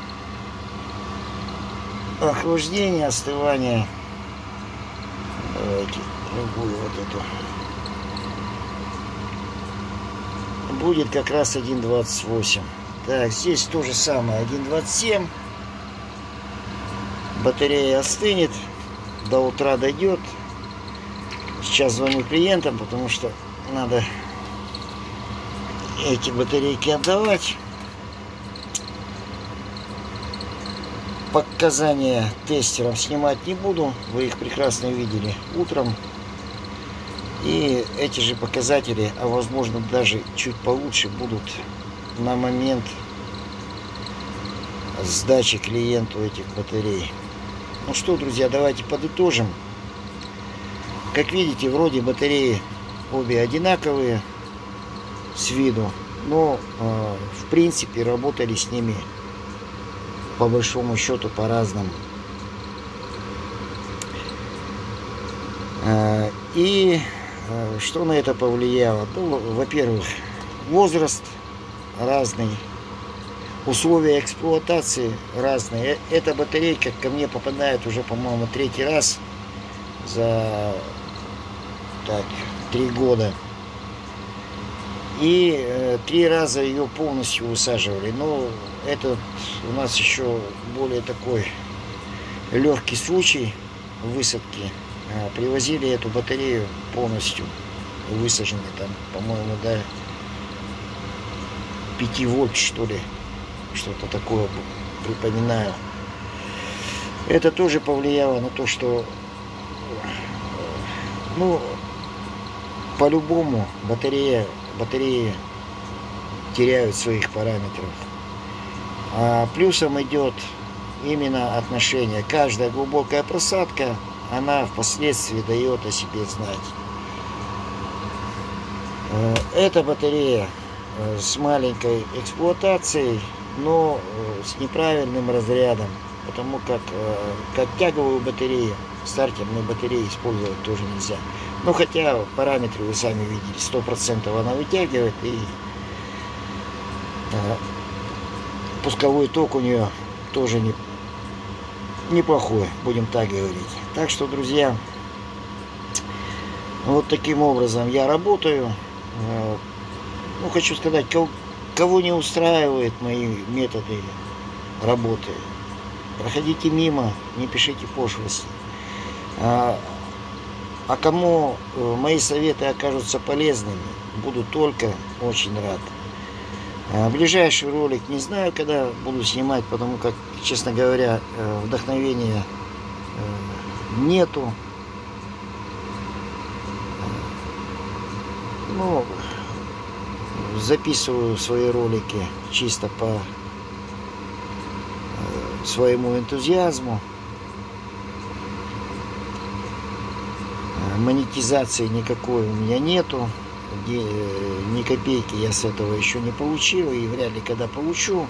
охлаждения, остывания, давайте другую вот эту, будет как раз один двадцать восемь. Так, здесь то же самое, один двадцать семь, батарея остынет. До утра дойдет. Сейчас звоню клиентам, потому что надо эти батарейки отдавать. Показания тестерам снимать не буду. Вы их прекрасно видели утром. И эти же показатели, а возможно даже чуть получше, будут на момент сдачи клиенту этих батарей. Ну что, друзья, давайте подытожим. Как видите, вроде батареи обе одинаковые с виду, но э, в принципе работали с ними по большому счету по-разному. Э, и э, что на это повлияло? Ну, во-первых, возраст разный. Условия эксплуатации разные. Эта батарейка ко мне попадает уже, по-моему, третий раз за так, три года. И э, три раза ее полностью высаживали. Но это у нас еще более такой легкий случай высадки. Э, привозили эту батарею полностью высаженной, там, по-моему, до пяти вольт, что ли. Что-то такое припоминаю. Это тоже повлияло на то, что ну, по-любому батарея, батареи теряют своих параметров. А плюсом идет именно отношение. Каждая глубокая просадка, она впоследствии дает о себе знать. Эта батарея с маленькой эксплуатацией, но с неправильным разрядом, потому как как тяговую батарею, стартерную батарею использовать тоже нельзя. Ну хотя параметры вы сами видели, сто процентов она вытягивает, и э, пусковой ток у нее тоже не, неплохой, будем так говорить. Так что, друзья, вот таким образом я работаю. Э, ну хочу сказать, кого Кого не устраивают мои методы работы, проходите мимо, не пишите пошлости. А, а кому мои советы окажутся полезными, буду только очень рад. А, ближайший ролик не знаю, когда буду снимать, потому как, честно говоря, вдохновения нету. Ну, записываю свои ролики чисто по э, своему энтузиазму. Монетизации никакой у меня нету. Где, э, ни копейки я с этого еще не получил и вряд ли когда получу.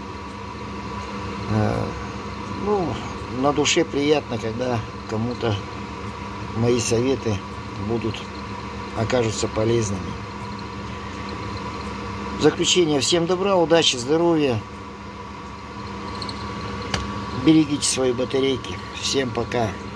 Э, ну, на душе приятно, когда кому-то мои советы будут, окажутся полезными. В заключение, всем добра, удачи, здоровья. Берегите свои батарейки. Всем пока.